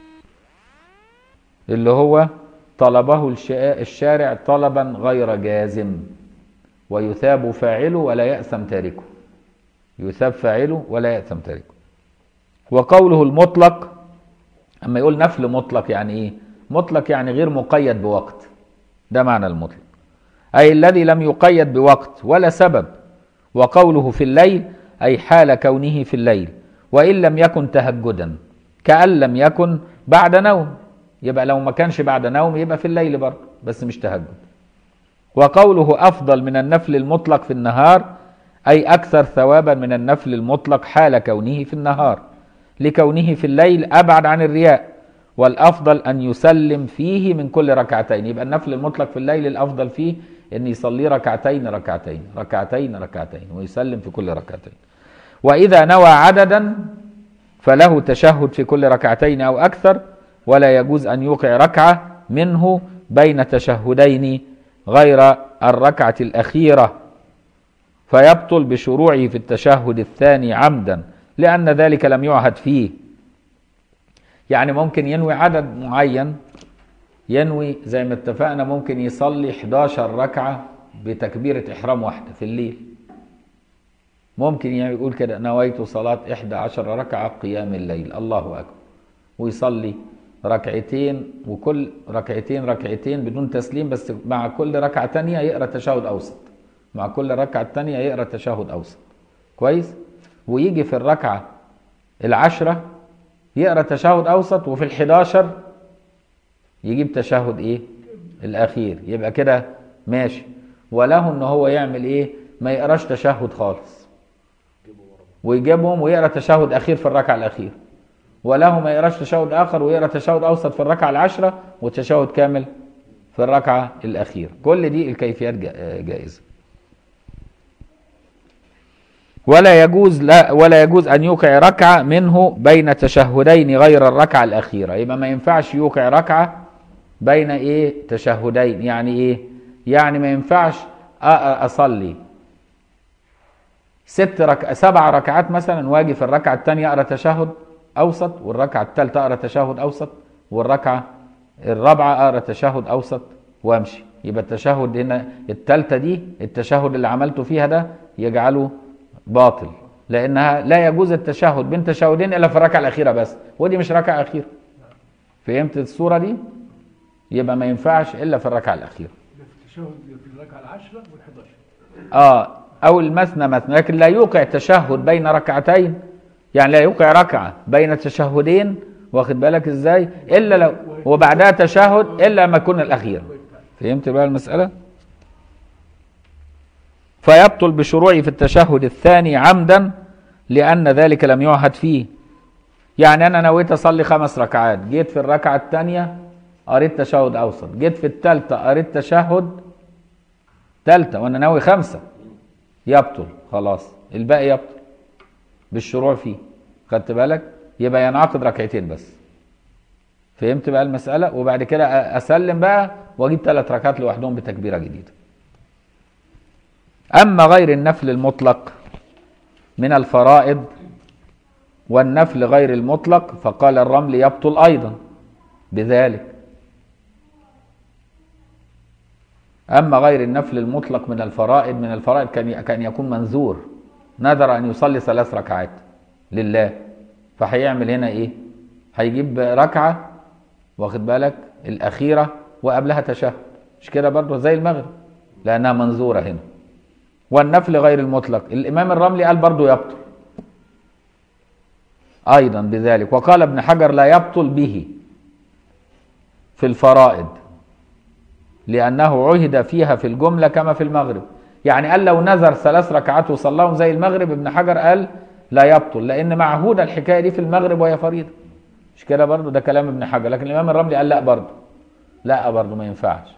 اللي هو طلبه الشارع طلبا غير جازم، ويثاب فاعله ولا يأثم تاركه. يثاب فاعله ولا يأثم تاركه. وقوله المطلق، اما يقول نفل مطلق يعني ايه؟ مطلق يعني غير مقيد بوقت. ده معنى المطلق، أي الذي لم يقيد بوقت ولا سبب. وقوله في الليل أي حال كونه في الليل، وإن لم يكن تهجدا، كأن لم يكن بعد نوم. يبقى لو ما كانش بعد نوم يبقى في الليل برضه، بس مش تهجد. وقوله أفضل من النفل المطلق في النهار، أي أكثر ثوابا من النفل المطلق حال كونه في النهار، لكونه في الليل أبعد عن الرياء، والأفضل أن يسلم فيه من كل ركعتين. يبقى النفل المطلق في الليل الأفضل فيه أن يصلي ركعتين ركعتين ركعتين ركعتين ويسلم في كل ركعتين. وإذا نوى عددا فله تشهد في كل ركعتين أو أكثر، ولا يجوز أن يوقع ركعة منه بين تشهدين غير الركعة الأخيرة، فيبطل بشروعه في التشهد الثاني عمدا، لأن ذلك لم يعهد فيه. يعني ممكن ينوي عدد معين، ينوي زي ما اتفقنا ممكن يصلي إحداشر ركعة بتكبيرة إحرام واحدة في الليل. ممكن يقول كده نويت صلاة إحدى عشر ركعة قيام الليل، الله أكبر، ويصلي ركعتين، وكل ركعتين ركعتين بدون تسليم، بس مع كل ركعة تانية يقرأ تشهد أوسط، مع كل ركعة تانية يقرأ تشهد أوسط. كويس؟ ويجي في الركعة العشرة يقرأ تشهد أوسط، وفي الحداشر يجيب تشهد إيه؟ الأخير. يبقى كده ماشي. وله إن هو يعمل إيه؟ ما يقراش تشهد خالص، ويجيبهم ويقرأ تشهد أخير في الركعة الأخير. وله ما يقراش تشهد آخر ويقرأ تشهد أوسط في الركعة العشرة، وتشهد كامل في الركعة الأخير. كل دي الكيفيات جائزة. ولا يجوز لا ولا يجوز أن يوقع ركعة منه بين تشهدين غير الركعة الأخيرة. يبقى ما ينفعش يوقع ركعة بين إيه؟ تشهدين. يعني إيه؟ يعني ما ينفعش أصلي ست رك... سبع ركعات مثلا، واجي في الركعة الثانية أقرأ تشهد أوسط، والركعة الثالثة أقرأ تشهد أوسط، والركعة الرابعة أقرأ تشهد أوسط وأمشي. يبقى التشهد هنا الثالثة دي، التشهد اللي عملته فيها ده يجعله باطل، لأنها لا يجوز التشهد بين تشهدين إلا في الركعة الأخيرة بس، ودي مش ركعة أخيرة. فهمت الصورة دي؟ يبقى ما ينفعش إلا في الركعة الأخيرة.
التشهد في الركعة العشرة والحداشر.
آه أو المثنى مثنى، لكن لا يوقع تشهد بين ركعتين، يعني لا يوقع ركعة بين تشهدين، واخد بالك إزاي؟ إلا لو وبعدها تشهد إلا ما يكون الأخير. فهمت بقى المسألة؟ فيبطل بشروعه في التشهد الثاني عمدا، لأن ذلك لم يعهد فيه. يعني أنا نويت أصلي خمس ركعات، جيت في الركعة الثانية قريت تشهد أوسط، جيت في الثالثة قريت تشهد ثالثة وأنا ناوي خمسة، يبطل خلاص، الباقي يبطل بالشروع فيه. خدت بالك؟ يبقى ينعقد ركعتين بس، فهمت بقى المسألة؟ وبعد كده أسلم بقى وأجيب ثلاث ركعات لوحدهم بتكبيرة جديدة. أما غير النفل المطلق من الفرائض والنفل غير المطلق فقال الرمل يبطل أيضا بذلك. أما غير النفل المطلق من الفرائض، من الفرائض كان كان يكون منذور، نذر أن يصلي ثلاث ركعات لله، فهيعمل هنا إيه؟ هيجيب ركعة واخد بالك الأخيرة وقبلها تشهد، مش كده برضه زي المغرب لأنها منذورة هنا. والنفل غير المطلق الإمام الرملي قال برضه يبطل أيضا بذلك. وقال ابن حجر لا يبطل به في الفرائض لأنه عهد فيها في الجملة كما في المغرب. يعني قال لو نذر ثلاث ركعات وصلاهم زي المغرب، ابن حجر قال لا يبطل لأن معهودة الحكاية دي في المغرب وهي فريضة، مش كده برضه؟ ده كلام ابن حجر. لكن الإمام الرملي قال لا برضه، لا برضه ما ينفعش.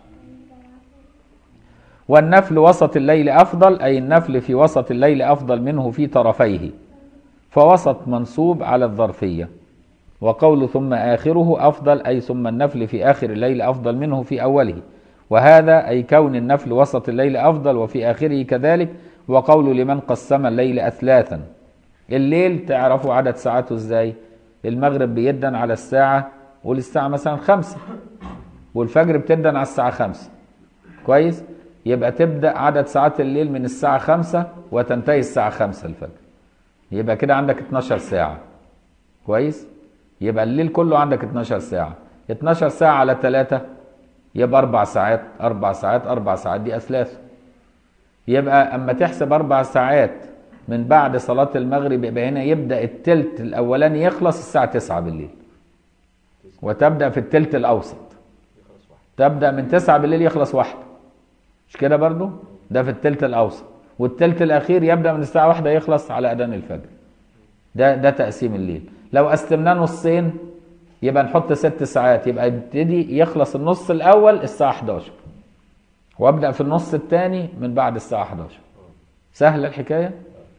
والنفل وسط الليل أفضل، أي النفل في وسط الليل أفضل منه في طرفيه، فوسط منصوب على الظرفية. وقول ثم آخره أفضل، أي ثم النفل في آخر الليل أفضل منه في أوله، وهذا أي كون النفل وسط الليل أفضل وفي آخره كذلك. وقول لمن قسم الليل أثلاثا، الليل تعرفوا عدد ساعاته إزاي؟ المغرب بيدن على الساعة، قول الساعة مثلا خمسة، والفجر بتدن على الساعة خمسة، كويس؟ يبقى تبدأ عدد ساعات الليل من الساعة خمسة وتنتهي الساعة خمسة الفجر، يبقى كده عندك اتناشر ساعة، كويس؟ يبقى الليل كله عندك اتناشر ساعة، اتناشر ساعة على ثلاثة يبقى أربع ساعات، أربع ساعات أربع ساعات دي أثلاث. يبقى أما تحسب أربع ساعات من بعد صلاة المغرب يبقى هنا يبدأ التلت الأولاني يخلص الساعة تسعة بالليل، وتبدأ في التلت الأوسط، تبدأ من تسعة بالليل يخلص واحدة، مش كده برضو؟ ده في التلت الأوسط. والتلت الأخير يبدأ من الساعة واحدة يخلص على أذان الفجر. ده ده تقسيم الليل. لو قسمناه نصين يبقى نحط ست ساعات، يبقى يبتدي يخلص النص الأول الساعة حداشر، وأبدأ في النص الثاني من بعد الساعة حداشر. سهلة الحكاية؟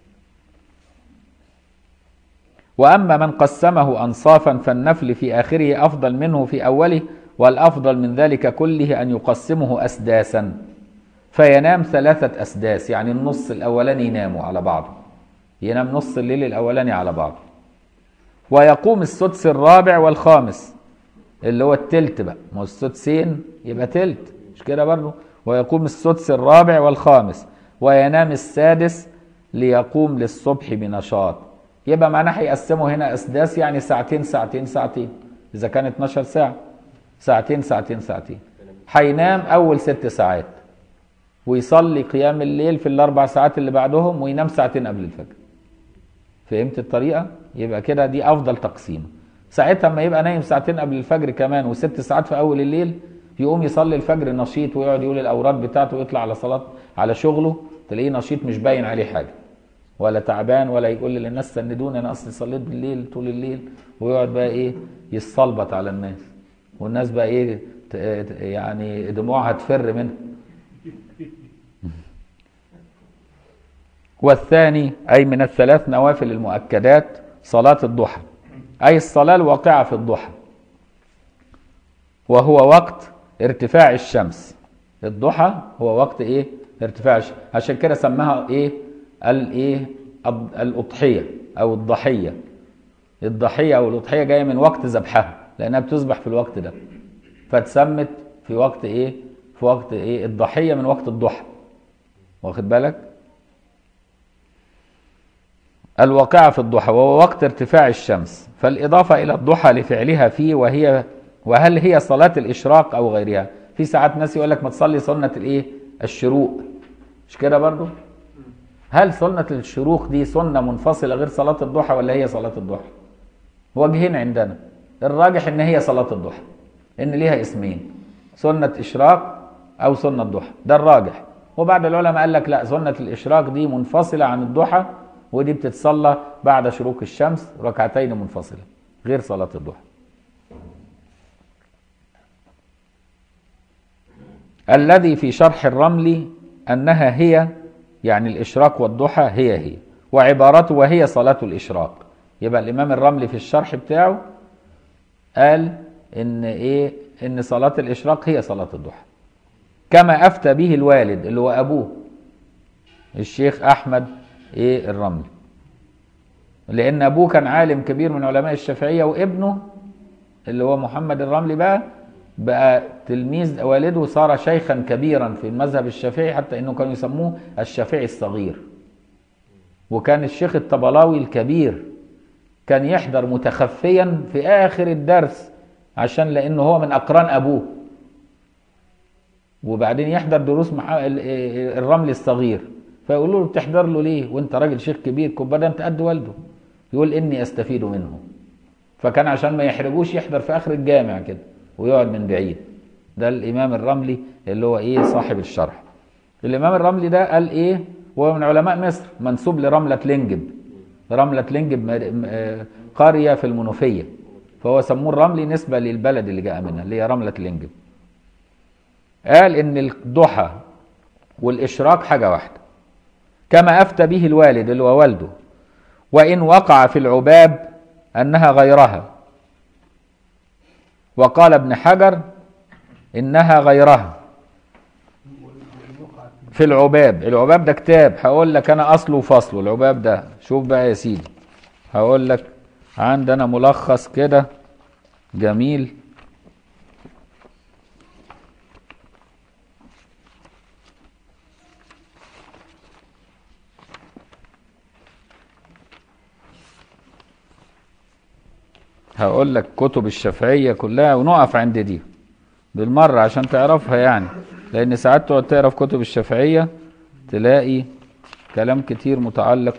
وأما من قسمه أنصافا فالنفل في آخره أفضل منه في أوله، والأفضل من ذلك كله أن يقسمه أسداسا، فينام ثلاثة أسداس، يعني النص الأولاني يناموا على بعضه، ينام نص الليل الأولاني على بعضه، ويقوم السدس الرابع والخامس اللي هو التلت بقى، ما هو السدسين يبقى تلت، مش كده برضه؟ ويقوم السدس الرابع والخامس وينام السادس ليقوم للصبح بنشاط. يبقى معناه هيقسموا هنا أسداس، يعني ساعتين ساعتين ساعتين، إذا كان اتناشر ساعة ساعتين ساعتين ساعتين. هينام أول ست ساعات ويصلي قيام الليل في الأربع ساعات اللي بعدهم وينام ساعتين قبل الفجر. فهمت الطريقة؟ يبقى كده دي أفضل تقسيم. ساعتها ما يبقى نايم ساعتين قبل الفجر كمان وست ساعات في أول الليل، يقوم يصلي الفجر نشيط ويقعد يقول الأوراد بتاعته ويطلع على صلاة على شغله، تلاقيه نشيط مش باين عليه حاجة ولا تعبان ولا يقول للناس سندوني أنا أصلي صليت بالليل طول الليل، ويقعد بقى إيه يصلبط على الناس، والناس بقى إيه يعني دموعها تفر منه. والثاني أي من الثلاث نوافل المؤكدات صلاة الضحى، أي الصلاة الواقعة في الضحى، وهو وقت ارتفاع الشمس. الضحى هو وقت إيه؟ ارتفاع الشمس، عشان كده سماها إيه؟ الإيه؟ الأضحية أو الضحية. الضحية أو الأضحية جاية من وقت ذبحها لأنها بتذبح في الوقت ده، فتسمت في وقت إيه؟ في وقت إيه؟ الضحية من وقت الضحى، واخد بالك؟ الواقعة في الضحى وهو وقت ارتفاع الشمس، فالإضافة إلى الضحى لفعلها فيه، وهي وهل هي صلاة الإشراق أو غيرها؟ في ساعات ناس يقول لك ما تصلي سنة الإيه؟ الشروق، مش كده برضو؟ هل سنة الشروق دي سنة منفصلة غير صلاة الضحى ولا هي صلاة الضحى؟ وجهين عندنا، الراجح إن هي صلاة الضحى، إن ليها اسمين، سنة إشراق أو سنة ضحى، ده الراجح. وبعد العلماء قال لك لا، سنة الإشراق دي منفصلة عن الضحى، ودي بتتصلى بعد شروق الشمس ركعتين منفصلة غير صلاة الضحى. الذي في شرح الرمل أنها هي، يعني الإشراق والضحى هي هي، وعبارته وهي صلاة الإشراق. يبقى الإمام الرملي في الشرح بتاعه قال ان ايه ان صلاة الاشراق هي صلاة الضحى، كما افتى به الوالد اللي هو ابوه الشيخ احمد ايه الرملي، لان ابوه كان عالم كبير من علماء الشافعية، وابنه اللي هو محمد الرملي بقى بقى تلميذ والده، صار شيخا كبيرا في المذهب الشافعي، حتى انه كانوا يسموه الشافعي الصغير. وكان الشيخ الطبلاوي الكبير كان يحضر متخفيا في اخر الدرس، عشان لانه هو من اقران ابوه، وبعدين يحضر دروس مع الرملي الصغير، فيقولوا له بتحضر له ليه وانت راجل شيخ كبير، كبر انت قد والده. يقول اني استفيد منه. فكان عشان ما يحرجوش يحضر في اخر الجامع كده ويقعد من بعيد. ده الامام الرملي اللي هو ايه صاحب الشرح. الامام الرملي ده قال ايه، هو من علماء مصر، منسوب لرملة لنجب. رملة لنجب قرية في المنوفية، فهو سموه الرملي نسبة للبلد اللي جاء منها اللي هي رملة لنجب. قال ان الضحى والاشراق حاجة واحدة، كما افتى به الوالد اللي هو والده، وان وقع في العباب انها غيرها. وقال ابن حجر انها غيرها في العباب. العباب ده كتاب هقول لك انا اصله وفصله. العباب ده شوف بقى يا سيدي، هقول لك عندنا ملخص كده جميل. هقول لك كتب الشافعية كلها ونقف عند دي بالمرة عشان تعرفها يعني، لأن ساعات تقعد تقرا في كتب الشافعية تلاقي كلام كتير متعلق.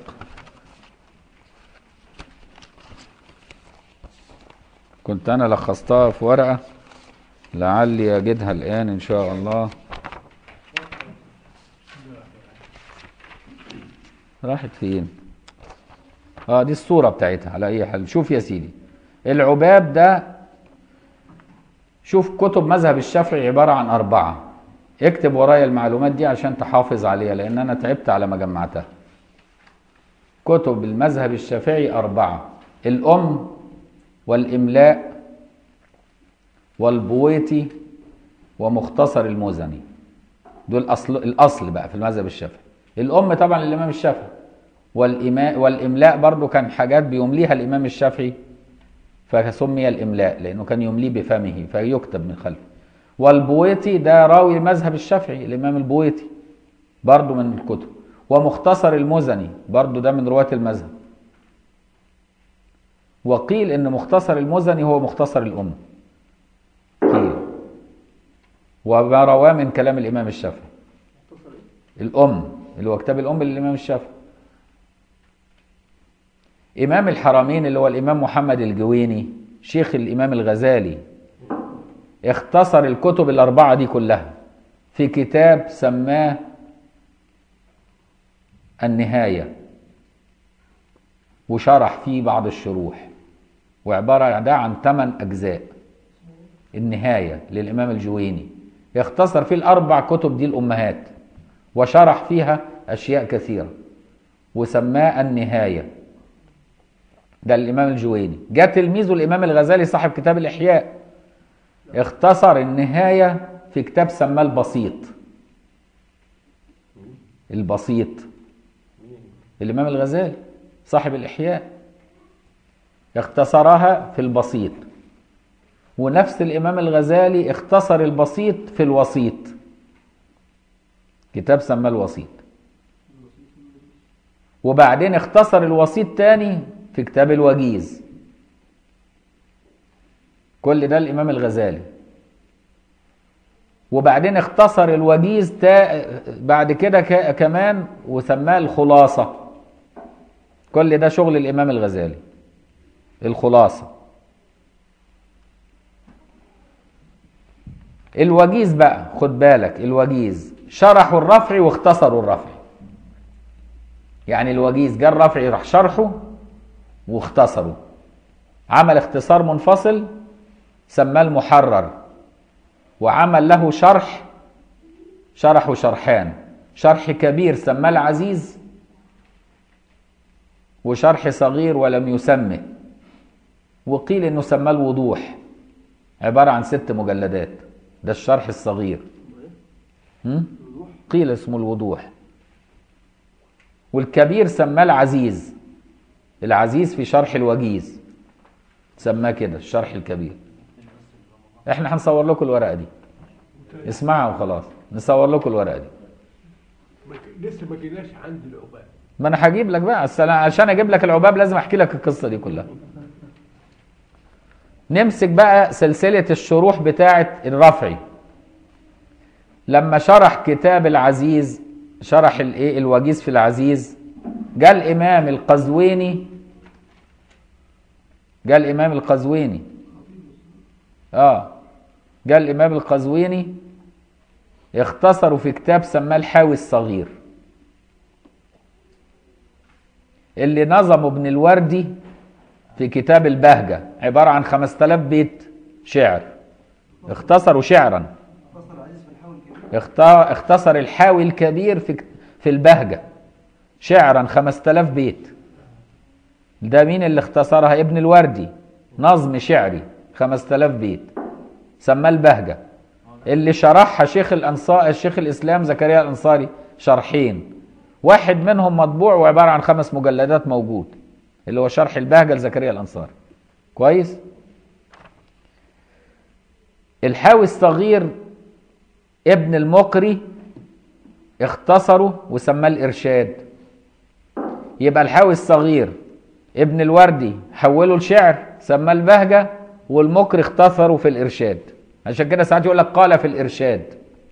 كنت أنا لخصتها في ورقة لعلي أجدها الآن إن شاء الله. راحت فين؟ اه دي الصورة بتاعتها. على أي حال شوف يا سيدي، العباب ده شوف كتب مذهب الشافعي عبارة عن أربعة. اكتب ورايا المعلومات دي عشان تحافظ عليها، لأن أنا تعبت على ما جمعتها. كتب المذهب الشافعي أربعة: الأم والإملاء والبويتي ومختصر المزني. دول أصل الأصل بقى في المذهب الشافعي. الأم طبعا الإمام الشافعي، والإماء والإملاء برضو كان حاجات بيمليها الإمام الشافعي فسمي الإملاء لأنه كان يمليه بفمه فيكتب من خلفه. والبويتي ده راوي المذهب الشافعي الإمام البويتي برضو من الكتب. ومختصر المزني برضو ده من رواة المذهب. وقيل إن مختصر المزني هو مختصر الأم، قيل، وما رواه من كلام الإمام الشافعي. الأم اللي هو كتاب الأم للإمام الشافعي. إمام الحرمين اللي هو الإمام محمد الجويني شيخ الإمام الغزالي اختصر الكتب الأربعة دي كلها في كتاب سماه النهاية، وشرح فيه بعض الشروح، وعبارة ده عن ثمان أجزاء. النهاية للإمام الجويني يختصر فيه الأربع كتب دي الأمهات، وشرح فيها أشياء كثيرة وسماه النهاية. ده الإمام الجويني. جاء تلميذه الإمام الغزالي صاحب كتاب الإحياء اختصر النهاية في كتاب سماه البسيط. البسيط الإمام الغزالي صاحب الإحياء اختصرها في البسيط. ونفس الإمام الغزالي اختصر البسيط في الوسيط، كتاب سماه الوسيط. وبعدين اختصر الوسيط تاني في كتاب الوجيز. كل ده الإمام الغزالي. وبعدين اختصر الوجيز تا بعد كده كمان وسماه الخلاصة. كل ده شغل الإمام الغزالي، الخلاصة. الوجيز بقى خد بالك، الوجيز شرحوا الرفع واختصروا الرفع. يعني الوجيز جاء الرفع راح شرحه واختصره، عمل اختصار منفصل سماه المحرر، وعمل له شرح شرحه شرحان، شرح كبير سماه العزيز، وشرح صغير ولم يسمه، وقيل انه سماه الوضوح. عبارة عن ست مجلدات، ده الشرح الصغير. هم؟ قيل اسمه الوضوح. والكبير سماه العزيز، العزيز في شرح الوجيز سماه كده الشرح الكبير. احنا هنصور لكم الورقة دي، اسمعها وخلاص، نصور لكم الورقة دي.
لسه ما جيناش عند العباب.
ما انا هجيب لك بقى، عشان اجيب لك العباب لازم احكي لك القصة دي كلها. نمسك بقى سلسلة الشروح بتاعة الرفعي. لما شرح كتاب العزيز، شرح الايه الوجيز في العزيز، جاء الامام القزويني جاء الامام القزويني اه جاء الامام القزويني اختصروا في كتاب سماه الحاوي الصغير، اللي نظمه ابن الوردي في كتاب البهجة، عبارة عن خمسة آلاف بيت شعر، اختصروا شعرا. اختصر الحاوي الكبير في في البهجة شعرا خمسة آلاف بيت. ده مين اللي اختصرها؟ ابن الوردي، نظم شعري خمسة آلاف بيت سماه البهجة، اللي شرحها شيخ الأنصار الشيخ الإسلام زكريا الأنصاري شرحين، واحد منهم مطبوع وعبارة عن خمس مجلدات موجود، اللي هو شرح البهجة لزكريا الأنصاري. كويس. الحاوي الصغير ابن المقري اختصره وسماه الإرشاد. يبقى الحاوي الصغير ابن الوردي حوله لشعر سماه البهجة، والمقري اختصره في الإرشاد. عشان كده ساعات يقول لك قال في الإرشاد،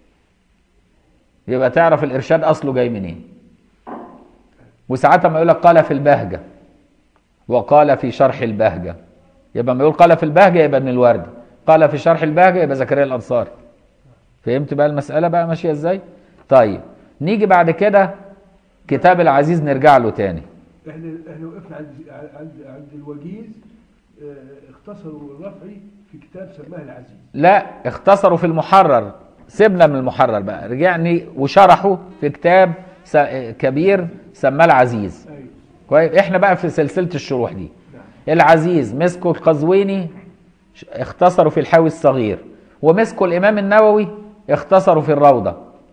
يبقى تعرف الإرشاد أصله جاي منين. وساعات ما يقول لك قال في البهجة وقال في شرح البهجة، يبقى ما يقول قال في البهجة يبقى ابن الوردي، قال في شرح البهجة يبقى زكريا الأنصاري. فهمت بقى المسألة بقى ماشية ازاي؟ طيب نيجي بعد كده كتاب العزيز نرجع له تاني.
احنا احنا وقفنا عند عند عند الوجيز. اه اختصروا الرفعي في كتاب سماه العزيز.
لا، اختصروا في المحرر، سيبنا من المحرر بقى، رجعني وشرحوا في كتاب كبير سماه العزيز.
ايوه
كويس. احنا بقى في سلسلة الشروح دي. نعم. العزيز مسكوا القزويني اختصروا في الحاوي الصغير، ومسكوا الإمام النووي اختصروا في الروضة.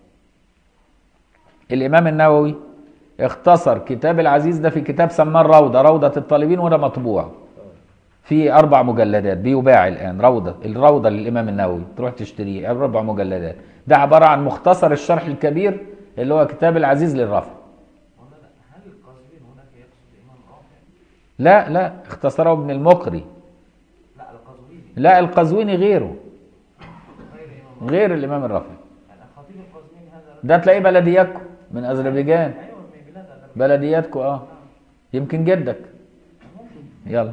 الإمام النووي اختصر كتاب العزيز ده في كتاب سماه الروضة، روضة الطالبين، وده مطبوع في أربع مجلدات بيباع الآن. روضة الروضة للإمام النووي، تروح تشتريه أربع مجلدات. ده عبارة عن مختصر الشرح الكبير اللي هو كتاب العزيز للرفع.
هل القزويني هناك يقصد إمام رافع؟
لا لا، اختصره ابن المقري.
لا القزويني
لا، القزويني غيره، غير الإمام الرافعي.
الخطيب القزويني هذا
ده تلاقيه بلدياتكم من أذربيجان.
ايوه من بلاد أذربيجان.
بلدياتكم اه، يمكن جدك. يلا.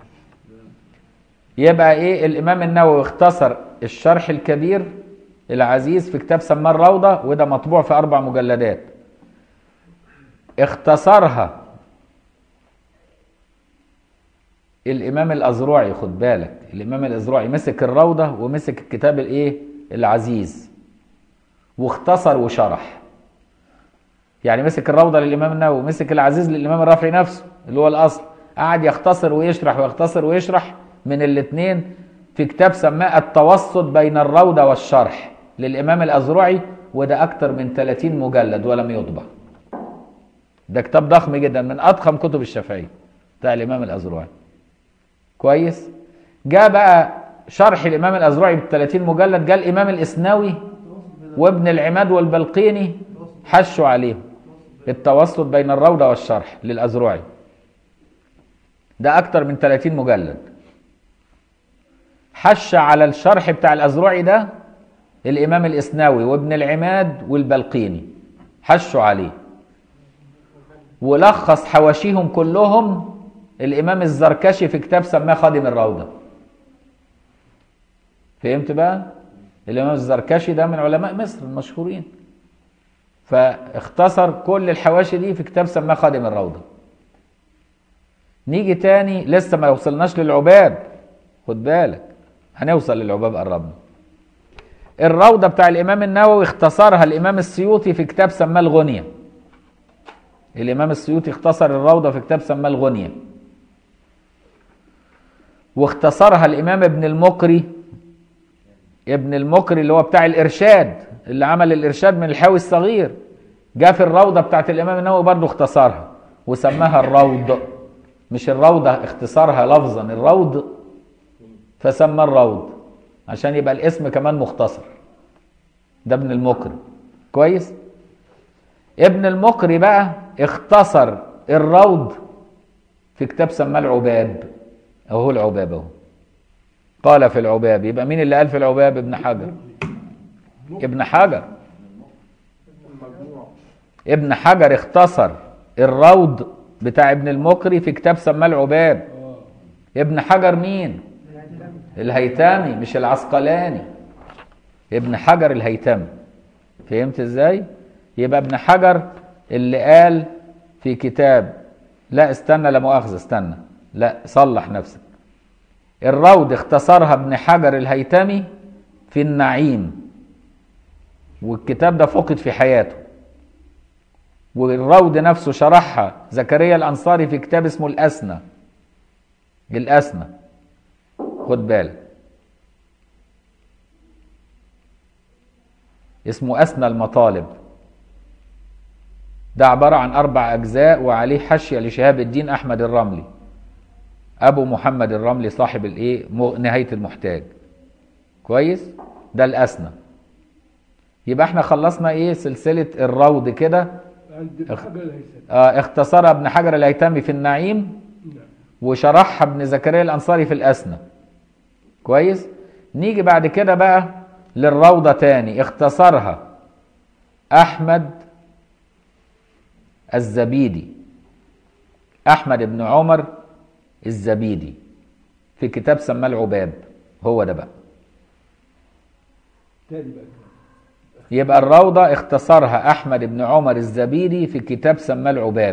يبقى ايه؟ الإمام النووي اختصر الشرح الكبير العزيز في كتاب سماه الروضة، وده مطبوع في أربع مجلدات. اختصرها الإمام الأزرعي، خد بالك، الإمام الأزرعي مسك الروضة ومسك الكتاب الإيه؟ العزيز، واختصر وشرح. يعني مسك الروضة للإمام النووي، مسك العزيز للإمام الرافعي نفسه اللي هو الأصل، قعد يختصر ويشرح ويختصر ويشرح من الاثنين في كتاب سماه التوسط بين الروضة والشرح للإمام الأزرعي، وده أكتر من ثلاثين مجلد ولم يطبع. ده كتاب ضخم جدا من أضخم كتب الشافعية بتاع الإمام الأزرعي. كويس. جاء بقى شرح الإمام الأزرعي بالثلاثين مجلد، جاء الإمام الإسنوي وابن العماد والبلقيني حشوا عليهم التوسط بين الروضة والشرح للأزرعي، ده أكتر من ثلاثين مجلد. حش على الشرح بتاع الأزرعي ده الإمام الإسنوي وابن العماد والبلقيني، حشوا عليه، ولخص حواشيهم كلهم الإمام الزركشي في كتاب سماه خادم الروضة. فهمت بقى؟ الإمام الزركشي ده من علماء مصر المشهورين، فاختصر كل الحواشي دي في كتاب سماه خادم الروضة. نيجي تاني، لسه ما وصلناش للعباب، خد بالك هنوصل للعباب قربنا. الروضة بتاع الإمام النووي اختصرها الإمام السيوطي في كتاب سماه الغنية. الإمام السيوطي اختصر الروضة في كتاب سماه الغنية، واختصرها الإمام ابن المقري ابن المقري اللي هو بتاع الإرشاد، اللي عمل الإرشاد من الحاوي الصغير، جاء في الروضة بتاعت الإمام النووي برضه اختصرها وسماها الروض، مش الروضة اختصارها لفظا الروض، فسمى الروض عشان يبقى الاسم كمان مختصر. ده ابن المقري. كويس. ابن المقري بقى اختصر الروض في كتاب سماه العباب، اهو العباب اهو. قال في العباب، يبقى مين اللي قال في العباب؟ ابن حجر. ابن حجر ابن حجر اختصر الروض بتاع ابن المقري في كتاب سماه العباب. ابن حجر مين؟ الهيثمي، مش العسقلاني. ابن حجر الهيثمي. فهمت ازاي؟ يبقى ابن حجر اللي قال في كتاب، لا استنى لا مؤاخذة استنى لا صلح نفسك، الروض اختصرها ابن حجر الهيثمي في النعيم، والكتاب ده فقد في حياته. والروض نفسه شرحها زكريا الأنصاري في كتاب اسمه الأسنى. الأسنى خد بالك، اسمه أسنى المطالب. ده عبارة عن أربع أجزاء وعليه حاشية لشهاب الدين أحمد الرملي، أبو محمد الرملي صاحب الإيه نهاية المحتاج. كويس. ده الأسنى. يبقى احنا خلصنا إيه سلسلة الروض كده.
عند ابن حجر الهيثمي.
اه اختصرها ابن حجر الهيثمي في النعيم، وشرحها ابن زكريا الأنصاري في الأسنى. كويس. نيجي بعد كده بقى للروضة تاني، اختصرها أحمد الزبيدي، أحمد بن عمر الزبيدي، في كتاب سماه العباب. هو ده بقى.
تاني بقى.
يبقى الروضة اختصرها أحمد بن عمر الزبيدي في كتاب سماه العباب.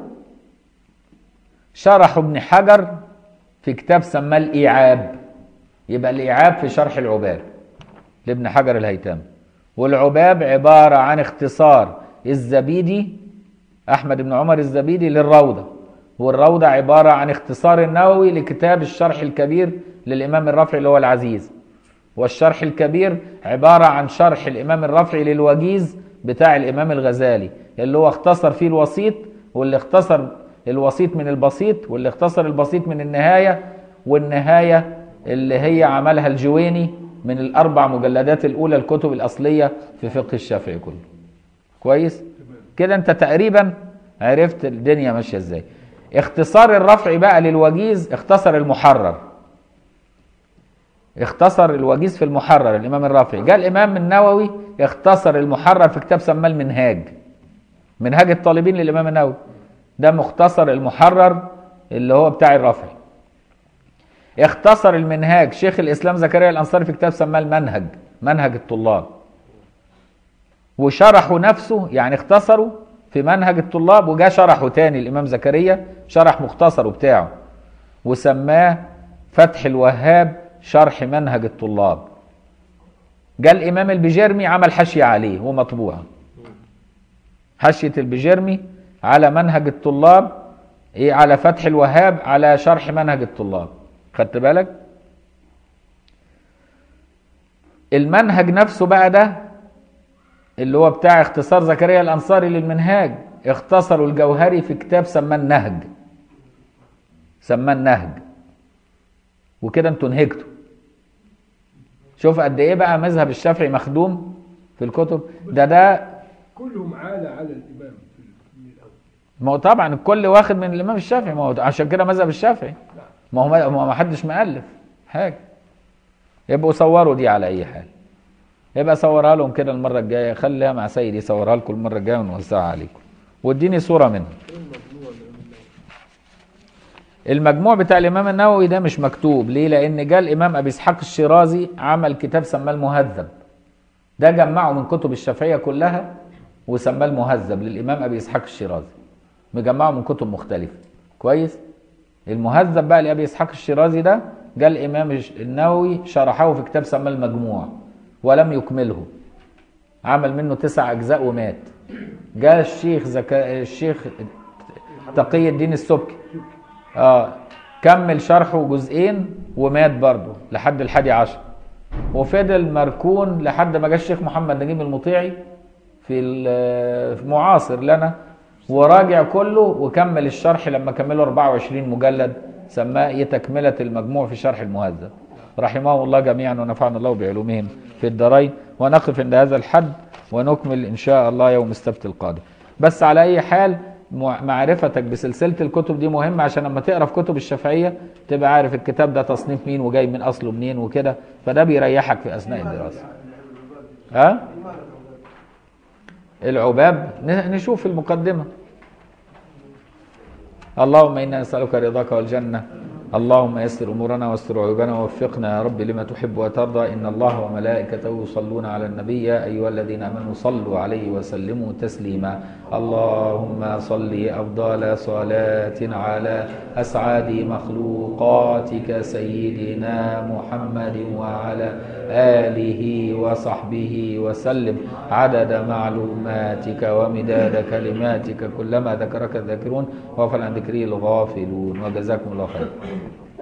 شرح ابن حجر في كتاب سماه الإيعاب. يبقى الإيعاب في شرح العباب لابن حجر الهيثمي، والعباب عبارة عن اختصار الزبيدي أحمد بن عمر الزبيدي للروضة، والروضة عبارة عن اختصار النووي لكتاب الشرح الكبير للإمام الرافعي اللي هو العزيز، والشرح الكبير عبارة عن شرح الإمام الرافعي للوجيز بتاع الإمام الغزالي، اللي هو اختصر فيه الوسيط، واللي اختصر الوسيط من البسيط، واللي اختصر البسيط من النهاية، والنهاية اللي هي عملها الجويني من الأربع مجلدات الأولى الكتب الأصلية في فقه الشافعي كله. كويس؟ كده أنت تقريبا عرفت الدنيا ماشية ازاي. اختصار الرفعي بقى للوجيز اختصر المحرر. اختصر الوجيز في المحرر الإمام الرافعي. جاء الإمام النووي اختصر المحرر في كتاب سماه المنهاج، منهاج الطالبين للإمام النووي. ده مختصر المحرر اللي هو بتاع الرافعي. اختصر المنهاج شيخ الإسلام زكريا الأنصاري في كتاب سماه المنهج، منهج الطلاب. وشرحه نفسه، يعني اختصروا في منهج الطلاب، وجاء شرحه تاني الإمام زكريا شرح مختصره بتاعه وسماه فتح الوهاب شرح منهج الطلاب. جاء الإمام البجرمي عمل حاشية عليه ومطبوعة، حاشية البجرمي على منهج الطلاب، ايه، على فتح الوهاب على شرح منهج الطلاب. خدت بالك؟ المنهج نفسه بقى ده اللي هو بتاع اختصار زكريا الأنصاري للمنهاج، اختصروا الجوهري في كتاب سماه النهج، سماه النهج. وكده انتوا نهجتوا. شوف قد ايه بقى مذهب الشافعي مخدوم في الكتب. ده ده
كلهم عالة على الإمام في الأول.
ما هو طبعا الكل واخد من الإمام الشافعي، ما هو عشان كده مذهب الشافعي. ما هو ما ما حدش مؤلف حاجة. يبقوا صوروا دي على أي حال. يبقى صورها لهم كده المرة الجاية، خليها مع سيدي يصورها لكم المرة الجاية ونوزعها عليكم. واديني صورة منها. المجموع بتاع الإمام النووي ده مش مكتوب ليه؟ لأن جاء الإمام أبي إسحاق الشيرازي عمل كتاب سماه المهذب. ده جمعه من كتب الشافعية كلها وسماه المهذب للإمام أبي إسحاق الشيرازي، مجمعه من كتب مختلفة. كويس؟ المهذب بقى لأبي إسحاق الشيرازي ده جاء الإمام النووي شرحه في كتاب سماه المجموع ولم يكمله، عمل منه تسع أجزاء ومات. جاء الشيخ زكا الشيخ تقي الدين السبكي اه كمل شرحه جزئين ومات برضه لحد الحادي عشر. وفضل مركون لحد ما جه الشيخ محمد نجيب المطيعي في في معاصر لنا، وراجع كله وكمل الشرح لما كمله أربعة وعشرين مجلد، سماه تكملة المجموع في شرح المهذب، رحمه الله جميعا ونفعنا الله بعلومهم في الدارين. ونقف عند هذا الحد ونكمل إن شاء الله يوم السبت القادم. بس على أي حال معرفتك بسلسلة الكتب دي مهمة، عشان لما تقرأ في كتب الشافعية تبقى عارف الكتاب ده تصنيف مين وجاي من أصله منين وكده، فده بيريحك في أثناء الدراسة. ها؟ العباب نشوف المقدمة. اللهم إنا نسألك رضاك والجنة، اللهم يسر أمورنا واستر عيوبنا ووفقنا يا رب لما تحب وترضى. إن الله وملائكته يصلون على النبي يا أيها الذين آمنوا صلوا عليه وسلموا تسليما. اللهم صل أفضل صلاة على أسعد مخلوقاتك سيدنا محمد وعلى آله وصحبه وسلم عدد معلوماتك ومداد كلماتك كلما ذكرك الذاكرون وغفل عن ذكره الغافلون. وجزاكم الله خير.